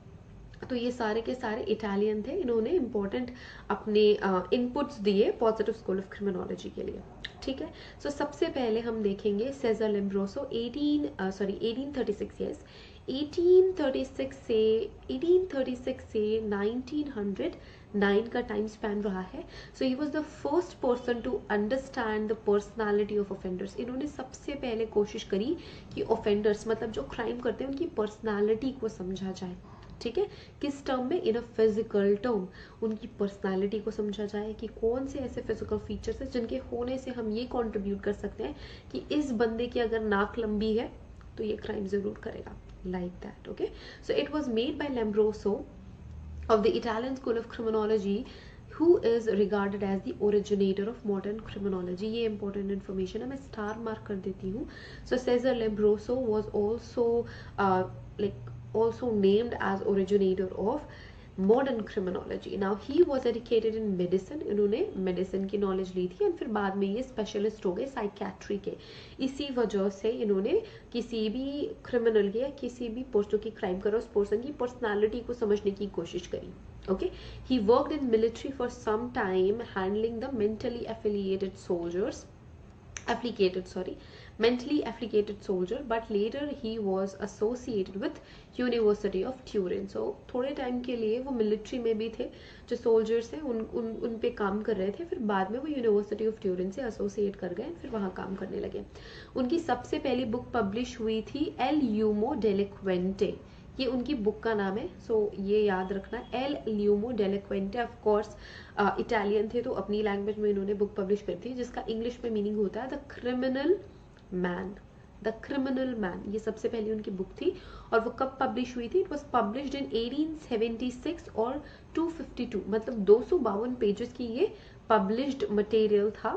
S1: तो ये सारे के सारे इटालियन थे, इन्होंने इंपॉर्टेंट अपने इनपुट्स uh, दिए पॉजिटिव स्कूल ऑफ क्रिमिनोलॉजी के लिए। ठीक है, सो so, सबसे पहले हम देखेंगे Cesare Lombroso eighteen sorry eighteen thirty six yes eighteen thirty six से एटीन थर्टी सिक्स से नाइनटीन हंड्रेड नाइन का टाइम स्पैन रहा है। So he was the first person to understand the personality of offenders. इन्होंने सबसे पहले कोशिश करी कि ऑफेंडर्स मतलब जो क्राइम करते हैं उनकी पर्सनालिटी को समझा जाए। ठीक है, किस टर्म में? इन अ फिजिकल टर्म, उनकी पर्सनालिटी को समझा जाए कि कौन से ऐसे फिजिकल फीचर्स हैं जिनके होने से हम ये कंट्रीब्यूट कर सकते हैं कि इस बंदे की अगर नाक लंबी है तो ये क्राइम जरूर करेगा, like that. Okay, so it was made by Lombroso of the Italian school of criminology who is regarded as the originator of modern criminology। ये important information है, मैं स्टार मार्क कर देती हूँ। so Cesar Lombroso was also uh, like also named as originator of modern criminology। now he was educated in medicine, इन्होंने medicine की knowledge ली थी, और फिर बाद में ये स्पेशलिस्ट हो गए साइकेट्री के। इसी वजह से इन्होंने किसी भी क्रिमिनल के या किसी भी पर्सन की क्राइम करो उस पर्सन की पर्सनालिटी को समझने की कोशिश करी। okay, he worked in military for some time handling the mentally affiliated soldiers affiliated sorry mentally affiliated soldier, but later he was associated with University of Turin। so थोड़े time के लिए वो मिलिट्री में भी थे, जो सोल्जर्स हैं उन उन उन पे काम कर रहे थे, फिर बाद में वो यूनिवर्सिटी ऑफ ट्यूरिन से एसोसिएट कर गए, फिर वहाँ काम करने लगे। उनकी सबसे पहली बुक पब्लिश हुई थी एल ल्यूमो डेलिक्वेंटे, ये उनकी बुक का नाम है। सो so, ये याद रखना, एल ल्यूमो डेलिक्वेंटे। ऑफ कोर्स इटालियन थे तो अपनी लैंग्वेज में इन्होंने बुक पब्लिश करी थी जिसका इंग्लिश में मीनिंग होता है the criminal man. The criminal man, ये सबसे पहली उनकी बुक थी। और वो कब पब्लिश हुई थी? It was published in eighteen seventy six और टू फिफ्टी टू, मतलब दो सौ बावन पेजेस की ये पब्लिश्ड मटेरियल था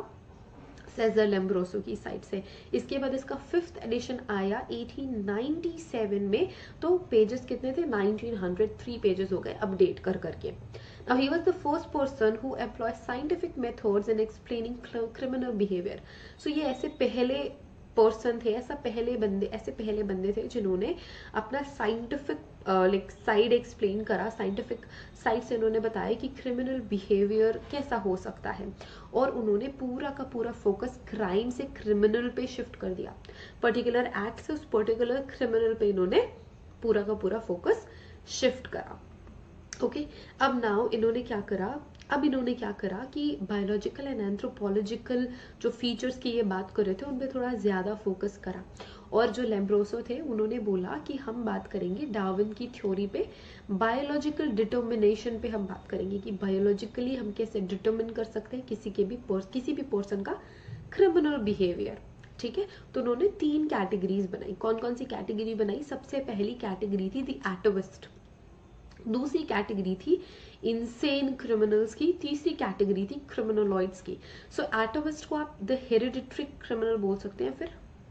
S1: सेजर लैम्ब्रोसो की साइड से। इसके बाद इसका फिफ्थ एडिशन आया एटीन नाइंटी सेवन में, तो पेजेस कितने थे? नाइनटीन हंड्रेड थ्री पेजेस हो गए अपडेट कर करके। Now he was the first person who employed scientific methods in explaining criminal behavior। so ये ऐसे पहले पर्सन थे, ऐसा पहले बंदे ऐसे पहले बंदे थे जिन्होंने अपना साइंटिफिक लाइक साइड एक्सप्लेन करा, साइंटिफिक साइड से उन्होंने बताया कि क्रिमिनल बिहेवियर कैसा हो सकता है, और उन्होंने पूरा का पूरा फोकस क्राइम से क्रिमिनल पे शिफ्ट कर दिया। पर्टिकुलर एक्ट से उस पर्टिकुलर क्रिमिनल पे इन्होंने पूरा का पूरा फोकस शिफ्ट करा। ओके okay, अब नाउ इन्होंने क्या करा अब इन्होंने क्या करा कि बायोलॉजिकल एंड एंथ्रोपोलॉजिकल जो फीचर्स की ये बात कर रहे थे उन पे थोड़ा ज्यादा फोकस करा। और जो लैम्ब्रोसो थे उन्होंने बोला कि हम बात करेंगे डार्विन की थ्योरी पे, बायोलॉजिकल डिटर्मिनेशन पे हम बात करेंगे कि बायोलॉजिकली हम कैसे डिटर्मिन कर सकते हैं किसी के भी किसी भी पर्सन का क्रिमिनल बिहेवियर। ठीक है, तो उन्होंने तीन कैटेगरीज बनाई। कौन कौन सी कैटेगरी बनाई? सबसे पहली कैटेगरी थी द एटोविस्ट, दूसरी कैटेगरी थी इंसेन क्रिमिनल्स की, तीसरी कैटेगरी थी क्रिमिनोलॉइड्स की। सो एटोविस्ट को आप द हेरिडिटरी क्रिमिनल बोल सकते हैं, फिर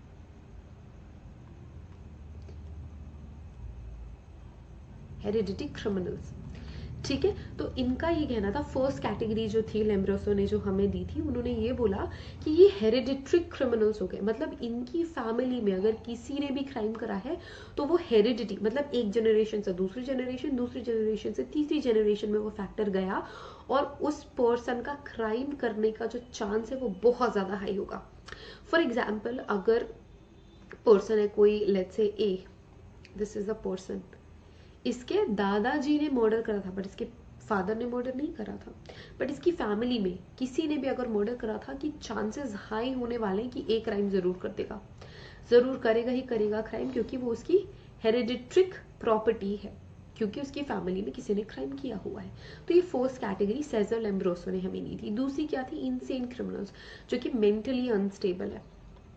S1: हेरिडिटरी क्रिमिनल्स। ठीक है, तो इनका ये कहना था, फर्स्ट कैटेगरी जो थी लैम्ब्रोसो ने जो हमें दी थी, उन्होंने ये बोला कि ये हेरिडिटरी क्रिमिनल्स हो गए, मतलब इनकी फैमिली में अगर किसी ने भी क्राइम करा है तो वो हेरिडिटी मतलब एक जनरेशन से दूसरी जनरेशन, दूसरी जनरेशन से तीसरी जनरेशन में वो फैक्टर गया, और उस पर्सन का क्राइम करने का जो चांस है वो बहुत ज्यादा हाई होगा। फॉर एग्जाम्पल, अगर पर्सन है कोई, let's say a, this is a person, इसके दादाजी ने मर्डर करा था बट इसके फादर ने मर्डर नहीं करा था, बट इसकी फैमिली में किसी ने भी अगर मर्डर करा था, कि चांसेस हाई होने वाले हैं कि एक क्राइम जरूर कर देगा, जरूर करेगा ही करेगा क्राइम, क्योंकि वो उसकी हेरिडिट्रिक प्रॉपर्टी है। क्योंकि उसकी फैमिली में किसी ने क्राइम किया हुआ है। तो ये फर्स्ट कैटेगरी सेजर लैम्ब्रोसो ने हमें दी थी। दूसरी क्या थी, इनसेन क्रिमिनल्स, जो कि मेंटली अनस्टेबल है,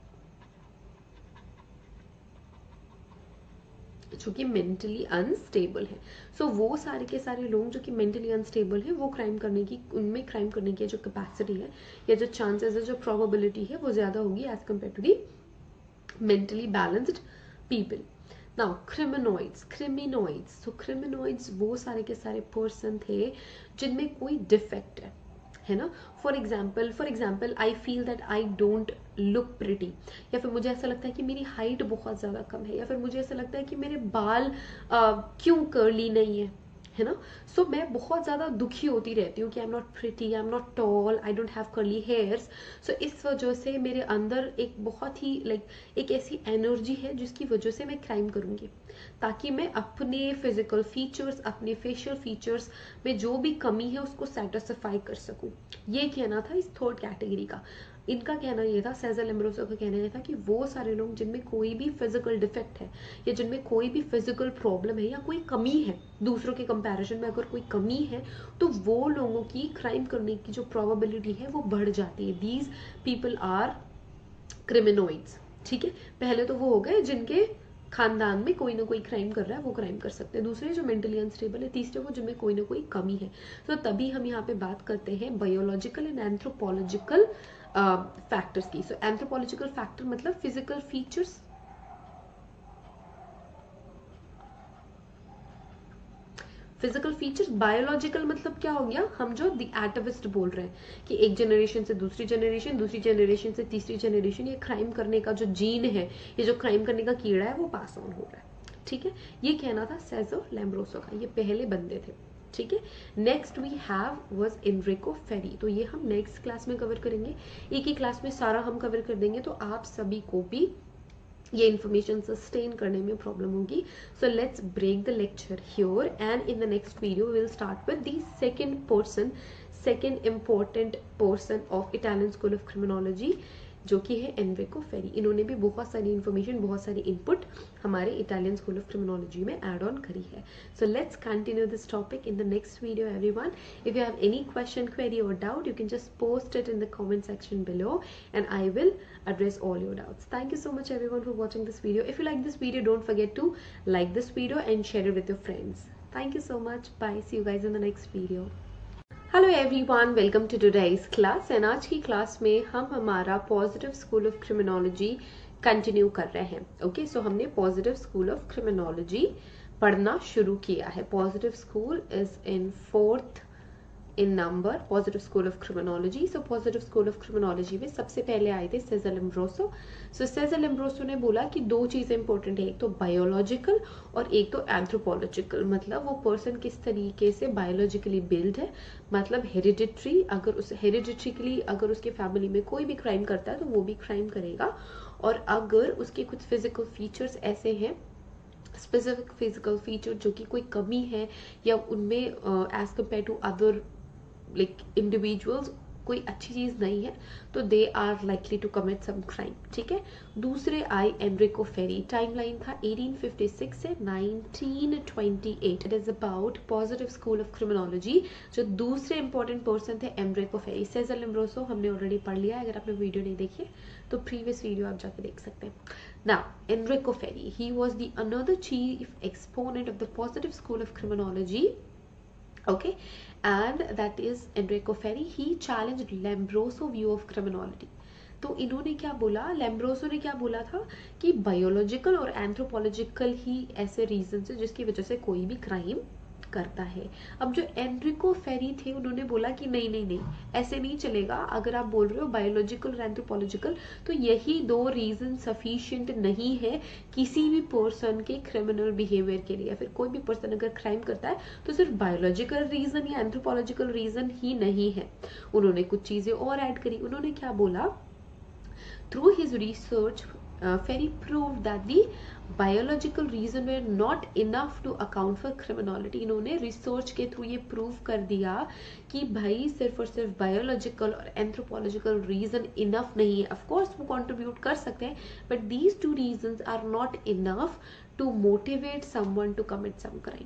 S1: जो कि मेंटली अनस्टेबल है। सो so, वो सारे के सारे लोग जो कि मेंटली अनस्टेबल है, वो क्राइम करने की, उनमें क्राइम करने की जो कैपेसिटी है या जो चांसेस है, जो प्रोबेबिलिटी है, वो ज्यादा होगी as compare to the mentally balanced people. Now criminoids, criminoids तो क्रिमिनोइड्स वो सारे के सारे पर्सन थे जिनमें कोई डिफेक्ट है, है ना। For example for example I feel that I don't look pretty, या फिर मुझे ऐसा लगता है कि मेरी हाइट बहुत ज़्यादा कम है, या फिर मुझे ऐसा लगता है कि मेरे बाल आ, क्यों कर्ली नहीं है, है ना। सो so, मैं बहुत ज़्यादा दुखी होती रहती हूँ कि I am not pretty, I am not tall, I don't have curly hairs. So इस वजह से मेरे अंदर एक बहुत ही लाइक like, एक ऐसी एनर्जी है जिसकी वजह से मैं क्राइम करूँगी, ताकि मैं अपने फिजिकल फीचर्स, अपने फेशियल फीचर्स में जो भी कमी है उसको सेटिस्फाई कर सकूं। ये कहना था इस थर्ड कैटेगरी का। इनका कहना ये था, सेजर लैम्ब्रोसो का कहना ये था कि वो सारे लोग जिनमें कोई भी फिजिकल डिफेक्ट है या जिनमें कोई भी फिजिकल प्रॉब्लम है या कोई कमी है, दूसरों के कंपैरिजन में अगर कोई कमी है, तो वो लोगों की क्राइम करने की जो प्रोबेबिलिटी है वो बढ़ जाती है। दीज पीपल आर क्रिमिनोइड्स, ठीक है। पहले तो वो हो गए जिनके खानदान में कोई ना कोई क्राइम कर रहा है, वो क्राइम कर सकते हैं। दूसरे जो मेंटली अनस्टेबल है। तीसरे वो जिनमें कोई ना कोई कमी है। तो तभी हम यहाँ पे बात करते हैं बायोलॉजिकल एंड एंथ्रोपोलॉजिकल फैक्टर्स की। सो एंथ्रोपोलॉजिकल फैक्टर मतलब physical features, physical features. Biological मतलब क्या हो गया, हम जो द एटविस्ट बोल रहे हैं कि एक जनरेशन से दूसरी जनरेशन, दूसरी जनरेशन से तीसरी जनरेशन, ये क्राइम करने का जो जीन है, ये जो क्राइम करने का कीड़ा है, वो पास ऑन हो रहा है, ठीक है। ये कहना था सेजर लैम्ब्रोसो का। ये पहले बंदे थे, ठीक है। Next we have was Enrico Ferri. तो ये हम नेक्स्ट क्लास में कवर करेंगे, एक ही क्लास में सारा हम कवर कर देंगे, तो आप सभी को भी ये इन्फॉर्मेशन सस्टेन करने में प्रॉब्लम होगी। So let's break the lecture here and in the next video will start with the second person, second important person of Italian school of criminology, जो कि है एनरिको फेरी। इन्होंने भी बहुत सारी इन्फॉर्मेशन, बहुत सारी इनपुट हमारे इटालियन स्कूल ऑफ क्रिमिनोलॉजी में ऐड ऑन करी है। So let's continue this topic in the next video everyone. If you have any question, query और doubt, you can just post it in the comment section below and I will address all your doubts. Thank you so much everyone for watching this video. If you like this video, don't forget to like this video and share it with your friends. Thank you so much. Bye. See you guys in the next video. Hello everyone, welcome to today's class. And आज की class में हम हमारा positive school of criminology continue कर रहे हैं। Okay, सो हमने positive school of criminology पढ़ना शुरू किया है। Positive school is in fourth in number, positive school of criminology. So positive school of criminology में सबसे पहले आए थे सेजर लैम्ब्रोसो। सो सेजर लैम्ब्रोसो ने बोला कि दो चीजें इंपॉर्टेंट है, एक तो बायोलॉजिकल और एक तो एंथ्रोपोलॉजिकल। मतलब वो पर्सन किस तरीके से बायोलॉजिकली बिल्ड है, मतलब हेरिडिटरी, अगर उस हेरिडिटरीली अगर उसके फैमिली में कोई भी क्राइम करता है तो वो भी क्राइम करेगा, और अगर उसके कुछ फिजिकल फीचर्स ऐसे हैं, स्पेसिफिक फिजिकल फीचर जो कि कोई कमी है या उनमें as compare to other like individuals कोई अच्छी चीज नहीं है, तो they are likely to commit some crime, ठीक है। दूसरे आई एनरिको फेरी। टाइमलाइन था एटीन फिफ्टी सिक्स से nineteen twenty eight. It is about positive school of criminology. जो दूसरे इंपॉर्टेंट पर्सन थे एनरिको फेरी। सेजर लैम्ब्रोसो हमने ऑलरेडी पढ़ लिया है, अगर आपने वीडियो नहीं देखी तो प्रीवियस वीडियो आप जाके देख सकते हैं। Now, Enrico Ferri, he was the another chief exponent of the positive school of criminology. Okay, and that is Enrico Ferri. He challenged Lombroso view of criminology. तो इन्होंने क्या बोला, लैम्ब्रोसो ने क्या बोला था कि बायोलॉजिकल और एंथ्रोपोलॉजिकल ही ऐसे रीजन है जिसकी वजह से कोई भी क्राइम करता है। अब जो एनरिको फेरी थे उन्होंने बोला कि नहीं नहीं नहीं ऐसे नहीं चलेगा, अगर आप बोल रहे हो बायोलॉजिकल और एंथ्रोपोलॉजिकल तो यही दो रीजन सफिशिएंट नहीं है किसी भी पर्सन के क्रिमिनल बिहेवियर के लिए। फिर कोई भी पर्सन अगर क्राइम करता है तो सिर्फ बायोलॉजिकल रीजन या एंथ्रोपोलॉजिकल रीजन ही नहीं है। उन्होंने कुछ चीजें और ऐड करी। उन्होंने क्या बोला, through his research Ferri proved that the biological reason were not enough to account for criminality. इन्होंने रिसर्च के थ्रू ये प्रूव कर दिया कि भाई सिर्फ और सिर्फ बायोलॉजिकल और एंथ्रोपोलॉजिकल रीजन इनफ नहीं है। ऑफकोर्स वो कंट्रीब्यूट कर सकते हैं, but these two reasons are not enough to motivate someone to commit some crime.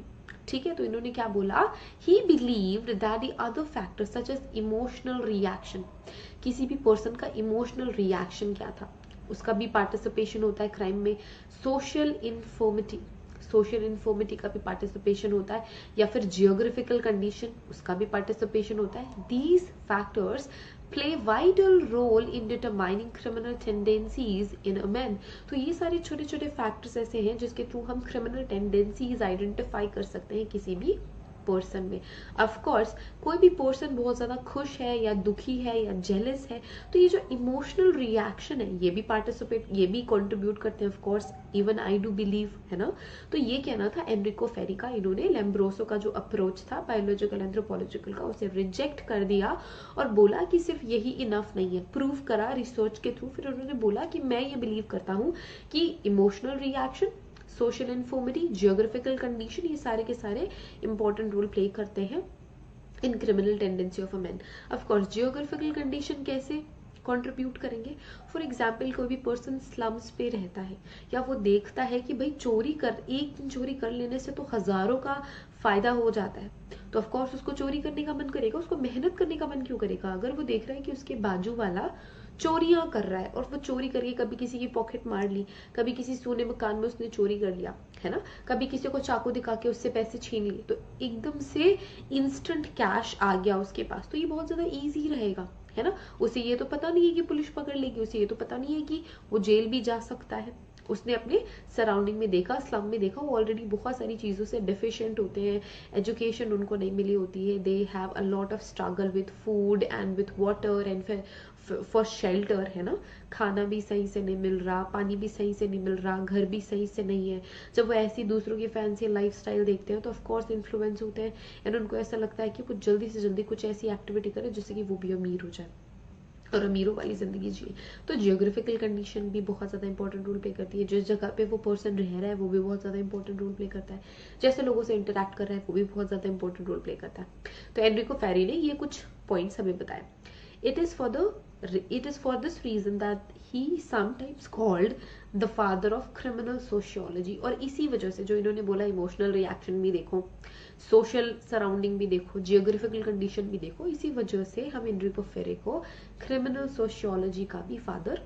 S1: ठीक है, तो इन्होंने क्या बोला, he believed that the other factors such as emotional reaction, किसी भी पर्सन का इमोशनल रिएक्शन क्या था, उसका भी पार्टिसिपेशन होता है क्राइम में। सोशल इन्फॉर्मिटी, सोशल इन्फॉर्मिटी का भी पार्टिसिपेशन होता है, या फिर जियोग्राफिकल कंडीशन, उसका भी पार्टिसिपेशन होता है। These factors play vital role in determining criminal tendencies in a man. तो ये सारे छोटे छोटे फैक्टर्स ऐसे हैं जिसके थ्रू हम क्रिमिनल टेंडेंसीज आइडेंटिफाई कर सकते हैं किसी भी पर्सन में। ऑफ कोर्स कोई भी पर्सन बहुत ज्यादा खुश है या दुखी है या जेलस है, तो ये जो इमोशनल रिएक्शन है ये भी पार्टिसिपेट, ये भी कंट्रीब्यूट करते हैं। Of course even I do believe, है ना। तो ये कहना था एनरिको फेरी का, इन्होंने लैम्ब्रोसो का जो अप्रोच था बायोलॉजिकल एंथ्रोपोलॉजिकल का, उसे रिजेक्ट कर दिया और बोला कि सिर्फ यही इनफ नहीं है, प्रूव करा रिसर्च के थ्रू। फिर उन्होंने बोला कि मैं ये बिलीव करता हूँ कि इमोशनल रिएक्शन, सोशल इन्फॉर्मिटी, जियोग्राफिकल कंडीशन, ये सारे के सारे इंपॉर्टेंट रोल प्ले करते हैं in criminal tendency of a man. Of course geographical condition कैसे कंट्रीब्यूट करेंगे, फॉर एग्जाम्पल कोई भी पर्सन स्लम्स पे रहता है या वो देखता है कि भाई चोरी कर, एक दिन चोरी कर लेने से तो हजारों का फायदा हो जाता है, तो ऑफ कोर्स उसको चोरी करने का मन करेगा, उसको मेहनत करने का मन क्यों करेगा। अगर वो देख रहा है कि उसके बाजू वाला चोरियां कर रहा है और वो चोरी करके कभी किसी की पॉकेट मार ली, कभी किसी सोने मकान में उसने चोरी कर लिया, है ना, कभी किसी को चाकू दिखा के उससे पैसे छीन लिए, तो एकदम से इंस्टेंट कैश आ गया उसके पास, तो ये बहुत ज्यादा इजी रहेगा, है ना। उसे ये तो पता नहीं है कि पुलिस पकड़ लेगी, उसे ये तो पता नहीं है कि वो जेल भी जा सकता है। उसने अपने सराउंडिंग में देखा, स्लम में देखा, वो ऑलरेडी बहुत सारी चीजों से डिफिशिएंट होते हैं, एजुकेशन उनको नहीं मिली होती है, they have a lot of struggle with food and with water and for shelter, है ना। खाना भी सही से नहीं मिल रहा, पानी भी सही से नहीं मिल रहा, घर भी सही से नहीं है। जब वो ऐसी दूसरों की फैंसी लाइफस्टाइल देखते हैं तो ऑफ कोर्स इन्फ्लुएंस होते हैं एंड उनको ऐसा लगता है कि वो जल्दी से जल्दी कुछ ऐसी एक्टिविटी करे जिससे कि वो भी अमीर हो जाए और अमीरों वाली जिंदगी जिए। तो जियोग्राफिकल कंडीशन भी बहुत ज्यादा इंपॉर्टेंट रोल प्ले करती है, जिस जगह पे वो पर्सन रह रहा है वो भी बहुत ज्यादा इंपॉर्टेंट रोल प्ले करता है, जैसे लोगों से इंटरेक्ट कर रहा है वो भी बहुत ज्यादा इंपॉर्टेंट रोल प्ले करता है। तो एनरिको फेरी ने ये कुछ पॉइंट्स हमें बताए। It is for the it is for this reason that he sometimes called the father of criminal sociology। और इसी वजह से जो इन्होंने बोला इमोशनल रिएक्शन भी देखो, सोशल सराउंडिंग भी देखो, जियोग्राफिकल कंडीशन भी देखो, इसी वजह से हम एनरिको फेरी को क्रिमिनल सोशियोलॉजी का भी फादर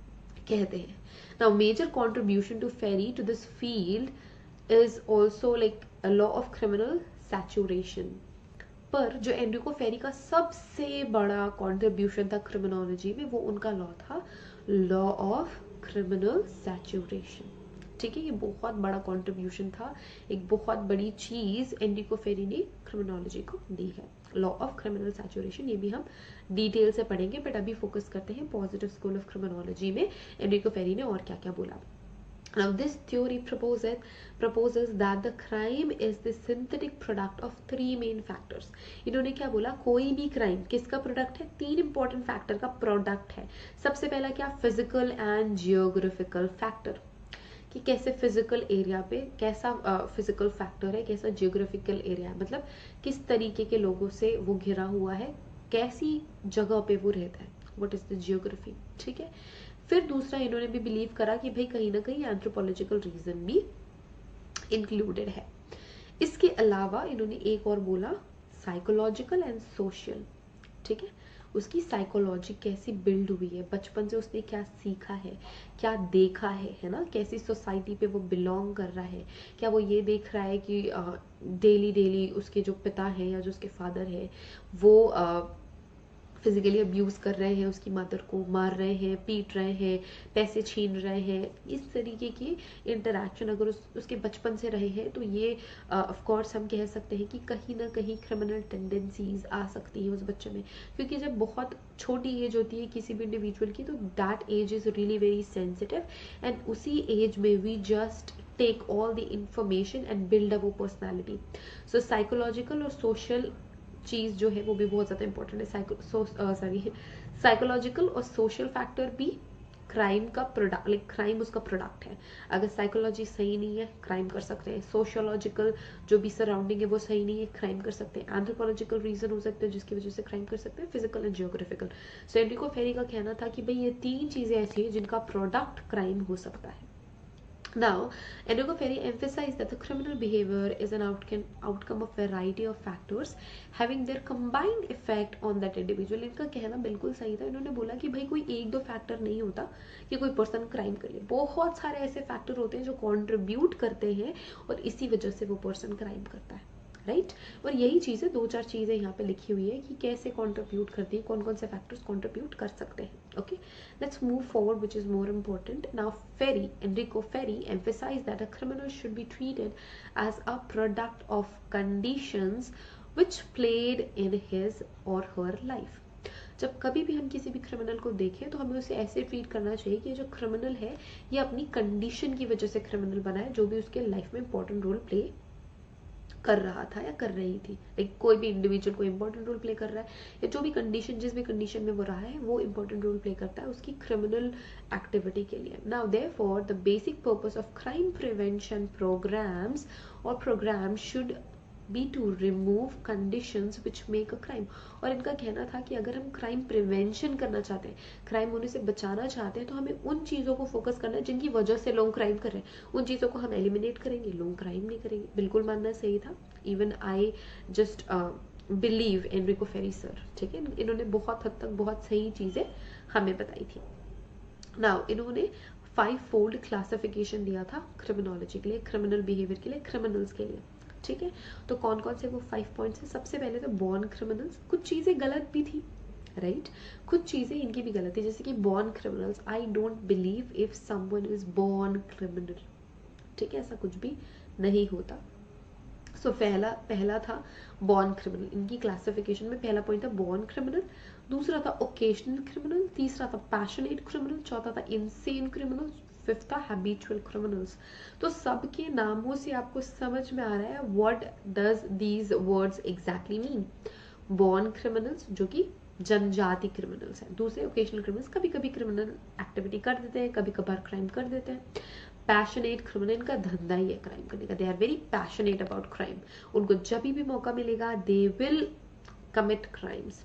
S1: कहते हैं। Now major contribution to Ferri to this field is also like a law of criminal saturation. पर जो एनरिको फेरी का सबसे बड़ा कंट्रीब्यूशन था क्रिमिनोलॉजी में, वो उनका लॉ था लॉ ऑफ क्रिमिनल सैचुरेशन। ठीक है, ये बहुत बड़ा कंट्रीब्यूशन था, एक बहुत बड़ी चीज एनरिको फेरी ने क्रिमिनोलॉजी को दी है, लॉ ऑफ क्रिमिनल सैचुरेशन। ये भी हम डिटेल से पढ़ेंगे, बट अभी फोकस करते हैं पॉजिटिव स्कूल ऑफ क्रिमिनोलॉजी में एनरिको फेरी ने और क्या क्या बोला। Now this theory proposes proposes that the crime is the synthetic product of three main factors। इन्होंने क्या बोला, कोई भी क्राइम किसका प्रोडक्ट है, तीन इंपॉर्टेंट फैक्टर का प्रोडक्ट है। सबसे पहला क्या, फिजिकल एंड जियोग्राफिकल फैक्टर, कि कैसे फिजिकल एरिया पे कैसा फिजिकल uh, फैक्टर है, कैसा जियोग्राफिकल एरिया है, मतलब किस तरीके के लोगों से वो घिरा हुआ है, कैसी जगह पे वो रहता है, व्हाट इज द जियोग्राफी। ठीक है, फिर दूसरा इन्होंने भी बिलीव करा कि भाई कहीं ना कहीं एंथ्रोपोलॉजिकल रीजन भी इंक्लूडेड है। इसके अलावा इन्होंने एक और बोला साइकोलॉजिकल एंड सोशल। ठीक है, उसकी साइकोलॉजी कैसी बिल्ड हुई है, बचपन से उसने क्या सीखा है, क्या देखा है, है ना, कैसी सोसाइटी पे वो बिलोंग कर रहा है, क्या वो ये देख रहा है कि डेली डेली उसके जो पिता है या जो उसके फादर है वो आ, फिजिकली अब्यूज कर रहे हैं, उसकी मदर को मार रहे हैं, पीट रहे हैं, पैसे छीन रहे हैं, इस तरीके की इंटरैक्शन अगर उस, उसके बचपन से रहे हैं तो ये ऑफ कोर्स हम कह सकते हैं कि कहीं ना कहीं क्रिमिनल टेंडेंसीज आ सकती हैं उस बच्चे में, क्योंकि जब बहुत छोटी एज होती है किसी भी इंडिविजुअल की तो that age is really very sensitive and उसी एज में we just take all the information and build up वो पर्सनैलिटी। सो साइकोलॉजिकल और सोशल चीज जो है वो भी बहुत ज्यादा इंपॉर्टेंट है। साइको सॉरी साइकोलॉजिकल और सोशल फैक्टर भी क्राइम का प्रोडक्ट, लाइक क्राइम उसका प्रोडक्ट है। अगर साइकोलॉजी सही नहीं है क्राइम कर सकते हैं, सोशियोलॉजिकल जो भी सराउंडिंग है वो सही नहीं है क्राइम कर सकते हैं, एंथ्रोपोलॉजिकल रीजन हो सकते हैं जिसकी वजह से क्राइम कर सकते हैं, physical and geographical. So Enrico Ferri का कहना था कि भाई ये तीन चीजें ऐसी हैं जिनका प्रोडक्ट क्राइम हो सकता है। Now, Enrico Ferri emphasized that the criminal behavior is an outcome, outcome of a variety of factors having their combined effect on that individual. इनका कहना बिल्कुल सही था. इन्होंने बोला कि भाई कोई एक दो फैक्टर नहीं होता कि कोई पर्सन क्राइम कर ले. बहुत सारे ऐसे फैक्टर होते हैं जो कंट्रीब्यूट करते हैं और इसी वजह से वो पर्सन क्राइम करता है. Right right? और यही चीज़ें दो चार चीज़ें यहाँ पे लिखी हुई है कि कैसे कंट्रीब्यूट करती है, कौन कौन से फैक्टर्स कंट्रीब्यूट कर सकते हैं. Okay, let's move forward which is more important. Now Ferri, Enrico Ferri emphasized that a criminal should be treated as a product of conditions which played in his or her life. जब कभी भी हम किसी भी criminal को देखें तो हमें उसे ऐसे ट्रीट करना चाहिए कि जो क्रिमिनल है ये अपनी कंडीशन की वजह से क्रिमिनल बना है, जो भी उसके लाइफ में इंपॉर्टेंट रोल प्ले कर रहा था या कर रही थी. लाइक कोई भी इंडिविजुअल कोई इंपॉर्टेंट रोल प्ले कर रहा है या जो भी कंडीशन जिस भी कंडीशन में वो रहा है वो इंपॉर्टेंट रोल प्ले करता है उसकी क्रिमिनल एक्टिविटी के लिए. Now therefore the basic purpose of crime prevention programs और program should be to remove conditions which make a crime. और इनका कहना था कि अगर हम क्राइम प्रिवेंशन करना चाहते हैं, क्राइम होने से बचाना चाहते हैं, तो हमें उन चीज़ों को फोकस करना है जिनकी वजह से लोग क्राइम कर रहे हैं. उन चीज़ों को हम एलिमिनेट करेंगे, लोग क्राइम नहीं करेंगे. बिल्कुल मानना सही था. Even I just believe Enrico Ferri sir. ठीक है, इन्होंने बहुत हद तक बहुत सही चीज़ें हमें बताई थी. नाउ इन्होंने फाइव फोल्ड क्लासिफिकेशन दिया था क्रिमिनोलॉजी के लिए, क्रिमिनल बिहेवियर के लिए, क्रिमिनल्स के लिए. ठीक है, तो कौन कौन से वो फाइव पॉइंट्स है. सबसे पहले तो बॉर्न क्रिमिनल्स. कुछ चीजें गलत भी थी, राइट right? कुछ चीजें इनकी भी गलत थी, जैसे कि born criminals. I don't believe if someone is born criminal. ठीक है, ऐसा कुछ भी नहीं होता. सो so, पहला पहला था बॉर्न क्रिमिनल. इनकी क्लासिफिकेशन में पहला पॉइंट था बॉर्न क्रिमिनल, दूसरा था ओकेजनल क्रिमिनल, तीसरा था पैशनेट क्रिमिनल, चौथा था इंसेन क्रिमिनल, फिफ्थ था हैबिचुअल क्रिमिनल्स. तो सबके नामों से आपको समझ में आ रहा है what does these words exactly mean. Born criminals जो कि जनजाति क्रिमिनल्स हैं. दूसरे ओकेजनल क्रिमिनल्स कभी कभी क्रिमिनल एक्टिविटी कर देते हैं, कभी कभार क्राइम कर देते हैं. पैशनेट क्रिमिनल, इनका धंधा ही है क्राइम करने का. They are very passionate about crime. उनको जब भी मौका मिलेगा they will commit crimes.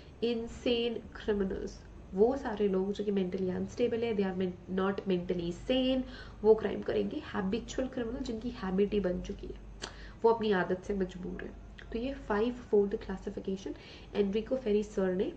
S1: Insane criminals, वो सारे लोग जो कि मेंटली अनस्टेबल है, they are not mentally sane, वो क्राइम करेंगे. हैबिचुअल क्रिमिनल, जिनकी हैबिट ही बन चुकी है, वो अपनी आदत से मजबूर है. तो ये five fold classification Enrico Ferri sir ने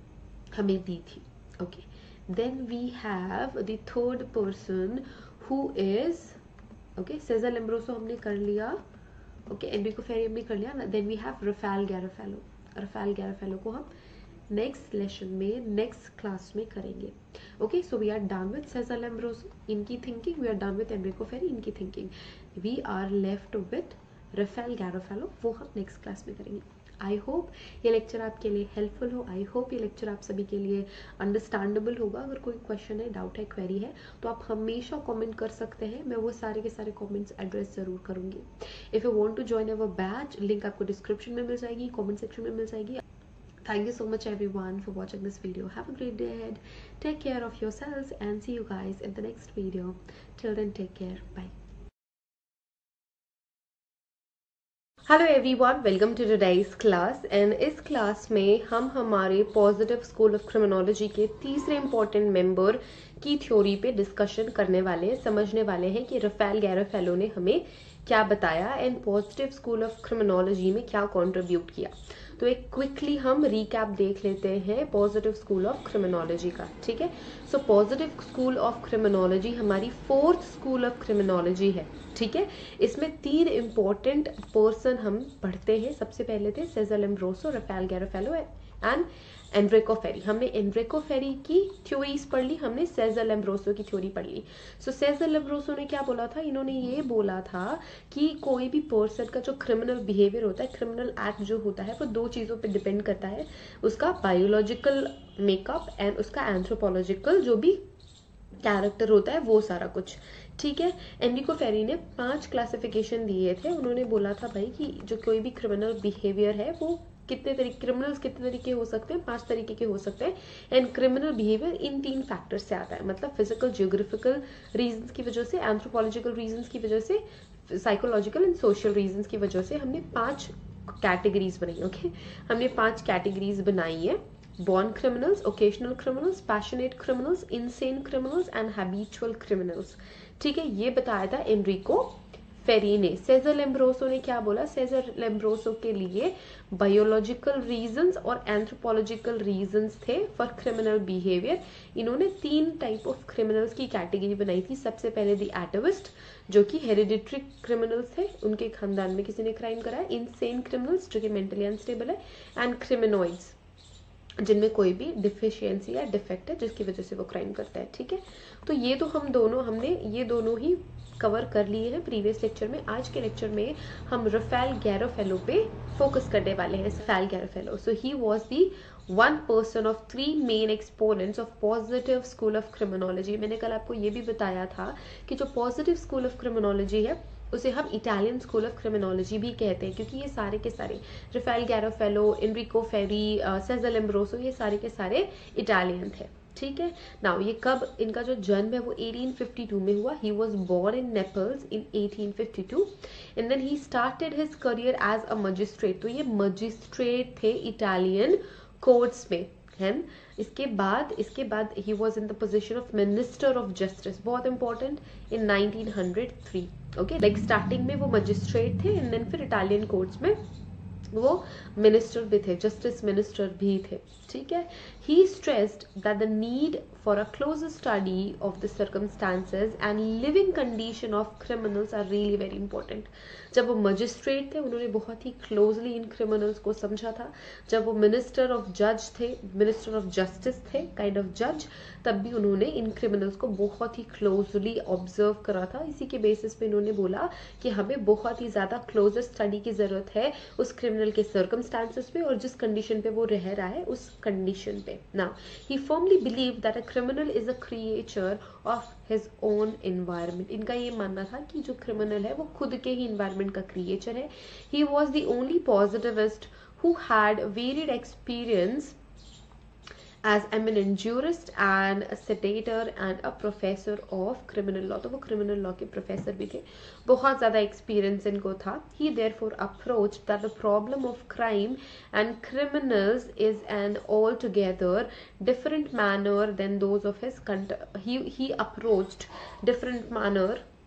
S1: हमें दी थी. Okay, then we have the third person who is okay Cesare Lombroso हमने कर लिया. ओके, एनरिको फेरी हमने कर लिया. Then we have Raffaele Garofalo. Raffaele Garofalo को हम नेक्स्ट लेसन में नेक्स्ट क्लास में करेंगे. Okay, so we are done with Cesare Lombroso इनकी thinking, we are done with Enrico Ferri इनकी thinking. We are left with Raffaele Garofalo, वो हम next class में करेंगे. आई होप ये लेक्चर आपके लिए हेल्पफुल हो. आई होप ये लेक्चर आप सभी के लिए अंडरस्टैंडेबल होगा. अगर कोई क्वेश्चन है, डाउट है, क्वेरी है, तो आप हमेशा कमेंट कर सकते हैं. मैं वो सारे के सारे कमेंट्स एड्रेस जरूर करूंगी. If you want to join our batch, link आपको डिस्क्रिप्शन में मिल जाएगी, कमेंट सेक्शन में मिल जाएगी. Thank you so much everyone for watching this video. Have a great day ahead. Take care of yourselves and see you guys in the next video. Till then, take care. Bye. Hello everyone, welcome to today's class. And इस class में हम हमारे positive school of criminology के तीसरे important member की theory पे discussion करने वाले हैं, समझने वाले हैं कि रफेल गैराफेलो ने हमें क्या बताया and positive school of criminology में क्या कंट्रीब्यूट किया. तो एक क्विकली हम रीकैप देख लेते हैं पॉजिटिव स्कूल ऑफ क्रिमिनोलॉजी का. ठीक है, so positive school of criminology हमारी फोर्थ स्कूल ऑफ क्रिमिनोलॉजी है. ठीक है, इसमें तीन इंपॉर्टेंट पर्सन हम पढ़ते हैं. सबसे पहले थे Cesare Lombroso, Raffaele Garofalo and Enrico Ferri. हमने एनरिको फेरी की थ्योरीज पढ़ ली, हमने सेजर लेम्ब्रोसो की थ्योरी पढ़ ली. सो सेजर लेम्ब्रोसो ने क्या बोला था, इन्होंने ये बोला था कि कोई भी पर्सन का जो क्रिमिनल बिहेवियर होता है, क्रिमिनल एक्ट जो होता है, वो दो चीज़ों पे डिपेंड करता है. उसका बायोलॉजिकल मेकअप एंड उसका एंथ्रोपोलॉजिकल जो भी कैरेक्टर होता है, वो सारा कुछ. ठीक है, एनरिको फेरी ने पांच क्लासिफिकेशन दिए थे. उन्होंने बोला था भाई कि जो कोई भी क्रिमिनल बिहेवियर है वो कितने तरीके, क्रिमिनल्स कितने तरीके हो सकते हैं, पांच तरीके के हो सकते हैं. एंड क्रिमिनल बिहेवियर इन तीन फैक्टर्स से आता है, मतलब फिजिकल, जियोग्राफिकल रीजंस की वजह से, एंथ्रोपोलॉजिकल रीजंस की वजह से, साइकोलॉजिकल एंड सोशल रीजंस की वजह से हमने पांच कैटेगरीज बनाई. ओके, हमने पांच कैटेगरीज बनाई है born criminals, occasional criminals, passionate criminals, insane criminals and habitual criminals. ठीक है, ये बताया था एनरिको फेरी ने। सेजर लेम्ब्रोसो ने क्या बोला? सेजर लेम्ब्रोसो के लिए बायोलॉजिकल रीजंस और एंथ्रोपोलॉजिकल रीजंस थे फॉर क्रिमिनल बिहेवियर। इन्होंने तीन टाइप ऑफ क्रिमिनल्स की कैटेगरी बनाई थी। सबसे पहले दी एटविस्ट, जो कि हेरिडिटरी क्रिमिनल्स थे, उनके खानदान में किसी ने क्राइम करा है। इनसेन क्रिमिनल्स, जो कि मेंटली अनस्टेबल है। एंड क्रिमिनॉइड्स, जिनमें कोई भी डिफिशियंसी या डिफेक्ट है जिसकी वजह से वो क्राइम करता है। ठीक है, तो ये तो हम दोनों हमने ये दोनों ही कवर कर लिए हैं प्रीवियस लेक्चर में। आज के लेक्चर में हम रफेल गैरोफेलो पे फोकस करने वाले हैं। Raffaele Garofalo, so he was the one person of three main exponents of positive school of criminology. मैंने कल आपको ये भी बताया था कि जो पॉजिटिव स्कूल ऑफ क्रिमिनोलॉजी है उसे हम इटालियन स्कूल ऑफ क्रिमिनोलॉजी भी कहते हैं, क्योंकि ये सारे के सारे Raffaele Garofalo, Enrico Ferri, Cesare Lombroso, ये सारे के सारे इटालियन थे। ठीक है, नाउ ये कब इनका जो जन्म है वो एटीन फिफ्टी टू में हुआ। He was born in Naples in eighteen fifty two and then he started his career as a magistrate. तो ये मजिस्ट्रेट थे इटालियन कोर्ट्स में है। इसके बाद इसके बाद he was in the position of minister of justice, बहुत important, in nineteen hundred three. Okay, like starting में वो मजिस्ट्रेट थे एंड देन फिर इटालियन कोर्ट्स में वो मिनिस्टर भी थे, जस्टिस मिनिस्टर भी थे। ठीक है, he stressed that the need for a closer study of the circumstances and living condition of criminals are really very important. जब वो मजिस्ट्रेट थे उन्होंने बहुत ही क्लोजली इन क्रिमिनल्स को समझा था। जब वो मिनिस्टर ऑफ जज थे, मिनिस्टर ऑफ जस्टिस थे, काइंड ऑफ जज, तब भी उन्होंने इन क्रिमिनल्स को बहुत ही क्लोजली ऑब्जर्व करा था। इसी के बेसिस पे इन्होंने बोला कि हमें बहुत ही ज्यादा क्लोजर स्टडी की जरूरत है उस क्रिमिनल के सर्कमस्टांसेस पे और जिस कंडीशन पे वो रह रहा है उस कंडीशन पे। Now, he firmly believed that a criminal is a creature of his own environment. इनका ये मानना था कि जो क्रिमिनल है वो खुद के ही environment का creature है। He was the only positivist who had varied experience as eminent jurist and a senator and a professor of criminal law। तो वो criminal law के professor भी थे, बहुत ज़्यादा experience इनको था। He therefore approached that the problem of crime and criminals is an altogether different manner than those of his country. He he approached different manner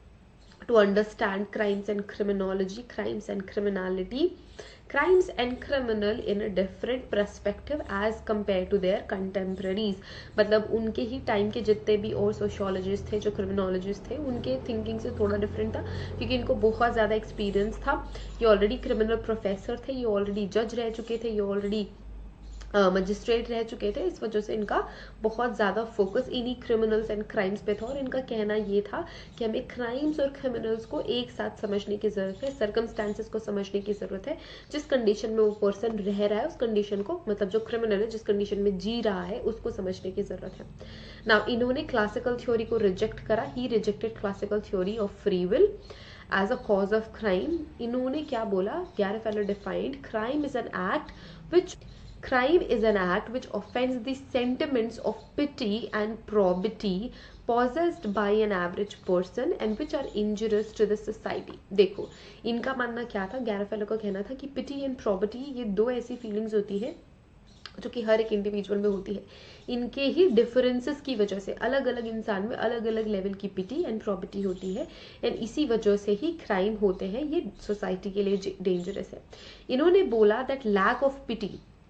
S1: to understand crimes and criminology, crimes and criminality, crimes and criminal in a different perspective as compared to their contemporaries। मतलब उनके ही time के जितने भी और sociologist थे, जो criminologist थे, उनके थिंकिंग से थोड़ा डिफरेंट था, क्योंकि इनको बहुत ज़्यादा एक्सपीरियंस था। ये ऑलरेडी क्रिमिनल प्रोफेसर थे, ये ऑलरेडी जज रह चुके थे, ये ऑलरेडी मजिस्ट्रेट रह चुके थे। इस वजह से इनका बहुत ज़्यादा फोकस इन्हीं क्रिमिनल्स एंड क्राइम्स पे था और इनका कहना ये था कि हमें क्राइम्स और क्रिमिनल्स को एक साथ समझने की ज़रूरत है, सर्कमस्टांसेस को समझने की ज़रूरत है। जिस कंडीशन में वो पर्सन रह रहा है उस कंडीशन को, मतलब जो क्रिमिनल है जिस कंडीशन में जी रहा है उसको समझने की ज़रूरत है। नाउ इन्होंने क्लासिकल थ्योरी को रिजेक्ट करा। He rejected classical theory of free will as a cause of crime. इन्होंने क्या बोला? Garofalo defined crime is an act which Crime is an act which offends the sentiments of pity and probity possessed by an average person and which are injurious to the society। देखो इनका मानना क्या था, गैरोफेलो का कहना था कि pity and probity ये दो ऐसी फीलिंग्स होती है जो कि हर एक इंडिविजुअल में होती है। इनके ही डिफरेंसेस की वजह से अलग अलग इंसान में अलग अलग लेवल की पिटी एंड प्रॉबिटी होती है एंड इसी वजह से ही क्राइम होते हैं। ये सोसाइटी के लिए डेंजरस है। इन्होंने बोला that lack of pity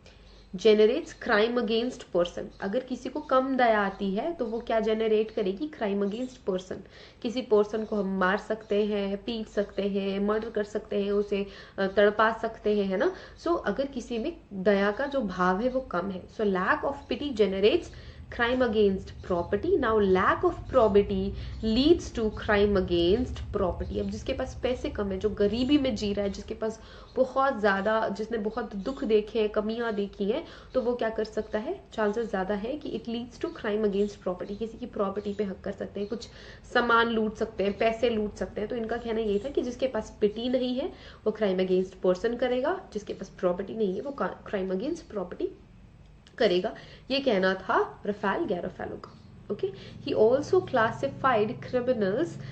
S1: generates crime against person. अगर किसी को कम दया आती है तो वो क्या जेनरेट करेगी? Crime against person. किसी पर्सन को हम मार सकते हैं, पीट सकते हैं, मर्डर कर सकते हैं, उसे तड़पा सकते हैं, है ना। सो so, अगर किसी में दया का जो भाव है वो कम है, so lack of pity generates crime against property। now lack of probity leads to crime against property। अब जिसके पास पैसे कम है, जो गरीबी में जी रहा है, जिसके पास बहुत ज़्यादा, जिसने बहुत दुख देखे हैं, कमियां देखी हैं, तो वो क्या कर सकता है? चांसेस ज़्यादा है कि it leads to crime against property. किसी की प्रॉपर्टी पे हक कर सकते हैं, कुछ सामान लूट सकते हैं, पैसे लूट सकते हैं। तो इनका कहना ये था कि जिसके पास पिटी नहीं है वो क्राइम अगेंस्ट पर्सन करेगा, जिसके पास प्रॉपर्टी नहीं है वो क्राइम अगेंस्ट प्रॉपर्टी करेगा। ये कहना था रफेल गैरोफेलो का। Okay, he also classified criminals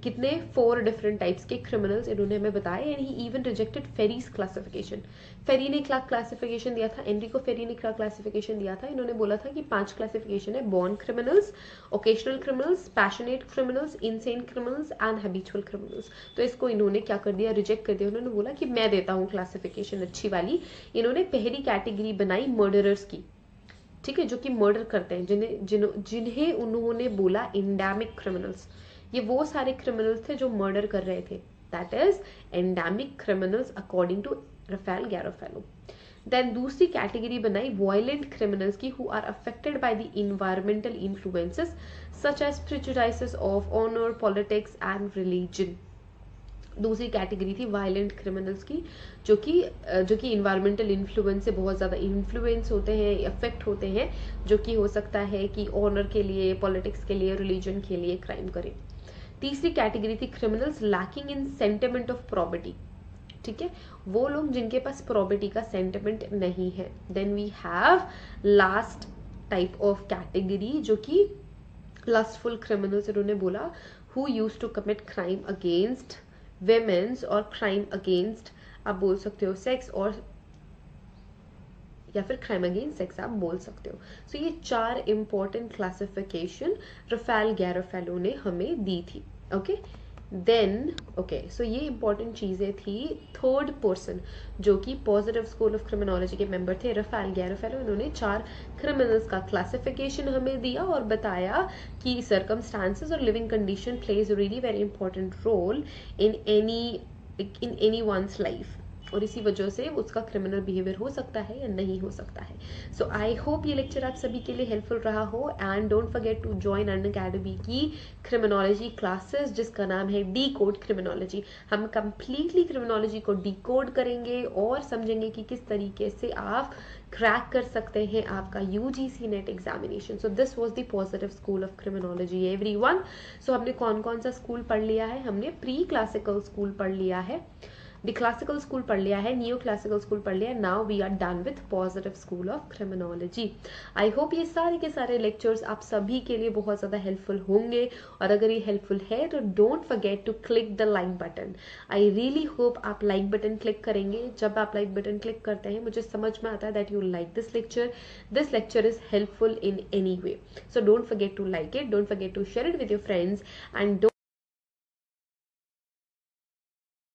S1: कितने फोर डिफरेंट टाइप्स के क्रिमिनल्स इन्होंने हमें बताए, and he even rejected Ferri's classification. Ferri ने क्या क्लासिफिकेशन दिया था, एनरिको फेरी ने क्या क्लासिफिकेशन दिया था, इन्होंने बोला था कि पांच क्लासिफिकेशन है, born criminals, occasional criminals, passionate criminals, insane criminals and habitual criminals. तो इसको इन्होंने क्या कर दिया, रिजेक्ट कर दिया। उन्होंने बोला कि मैं देता हूँ क्लासिफिकेशन अच्छी वाली। इन्होंने पहली कैटेगरी बनाई मर्डरर्स की, ठीक है, जो कि मर्डर करते हैं, जिन्हें जिन्हों जिन्हें उन्होंने बोला एंडेमिक क्रिमिनल्स। ये वो सारे क्रिमिनल्स थे जो मर्डर कर रहे थे, that is endemic criminals according to Raffaele Garofalo. Then दूसरी कैटेगरी बनाई वायलेंट क्रिमिनल्स की, who are affected by the environmental influences such as prejudices of honour, politics and religion. दूसरी कैटेगरी थी वायलेंट क्रिमिनल्स की, जो कि जो कि इन्वायरमेंटल इन्फ्लुएंस से बहुत ज़्यादा इन्फ्लुएंस होते हैं, अफेक्ट होते हैं, जो कि हो सकता है कि ऑनर के लिए, पॉलिटिक्स के लिए, रिलीजन के लिए क्राइम करें। तीसरी कैटेगरी थी criminals lacking in sentiment of property, ठीक है, वो लोग जिनके पास प्रॉपर्टी का सेंटिमेंट नहीं है। Then we have last type of category, जो कि लस्टफुल क्रिमिनल्स इन्होंने बोला, who used to commit crime against womens और क्राइम अगेंस्ट, आप बोल सकते हो सेक्स, और या फिर क्राइम अगेंस्ट सेक्स आप बोल सकते हो। सो so, ये चार इंपॉर्टेंट क्लासिफिकेशन रफेल गैरोफेलो ने हमें दी थी। ओके देन ओके सो ये इंपॉर्टेंट चीजें थी। थर्ड पर्सन जो कि पॉजिटिव स्कूल ऑफ क्रिमिनोलॉजी के मेंबर थे, रफेल गैरोफेलो, इन्होंने चार क्रिमिनल्स का क्लासिफिकेशन हमें दिया और बताया कि सर्कमस्टांसेस और living condition plays really very important role in any in any one's life, और इसी वजह से उसका क्रिमिनल बिहेवियर हो सकता है या नहीं हो सकता है। सो आई होप ये लेक्चर आप सभी के लिए हेल्पफुल रहा हो, and don't forget to join Unacademy की क्रिमिनोलॉजी क्लासेस, जिसका नाम है डी कोड क्रिमिनोलॉजी। हम कंप्लीटली क्रिमिनोलॉजी को डी कोड करेंगे और समझेंगे कि किस तरीके से आप क्रैक कर सकते हैं आपका UGC NET examination. So this was the positive school of criminology everyone. सो हमने कौन कौन सा स्कूल पढ़ लिया है, हमने प्री क्लासिकल स्कूल पढ़ लिया है, द क्लासिकल स्कूल पढ़ लिया है, न्यू क्लासिकल स्कूल पढ़ लिया है, now we are done with positive school of criminology. I hope ये सारे के सारे लेक्चर्स आप सभी के लिए बहुत ज़्यादा हेल्पफुल होंगे, और अगर ये हेल्पफुल है तो don't forget to click the like button. I really hope आप लाइक बटन क्लिक करेंगे। जब आप लाइक बटन क्लिक करते हैं मुझे समझ में आता है that you like this lecture, this lecture is helpful in any way. So don't forget to like it, don't forget to share it with your friends, and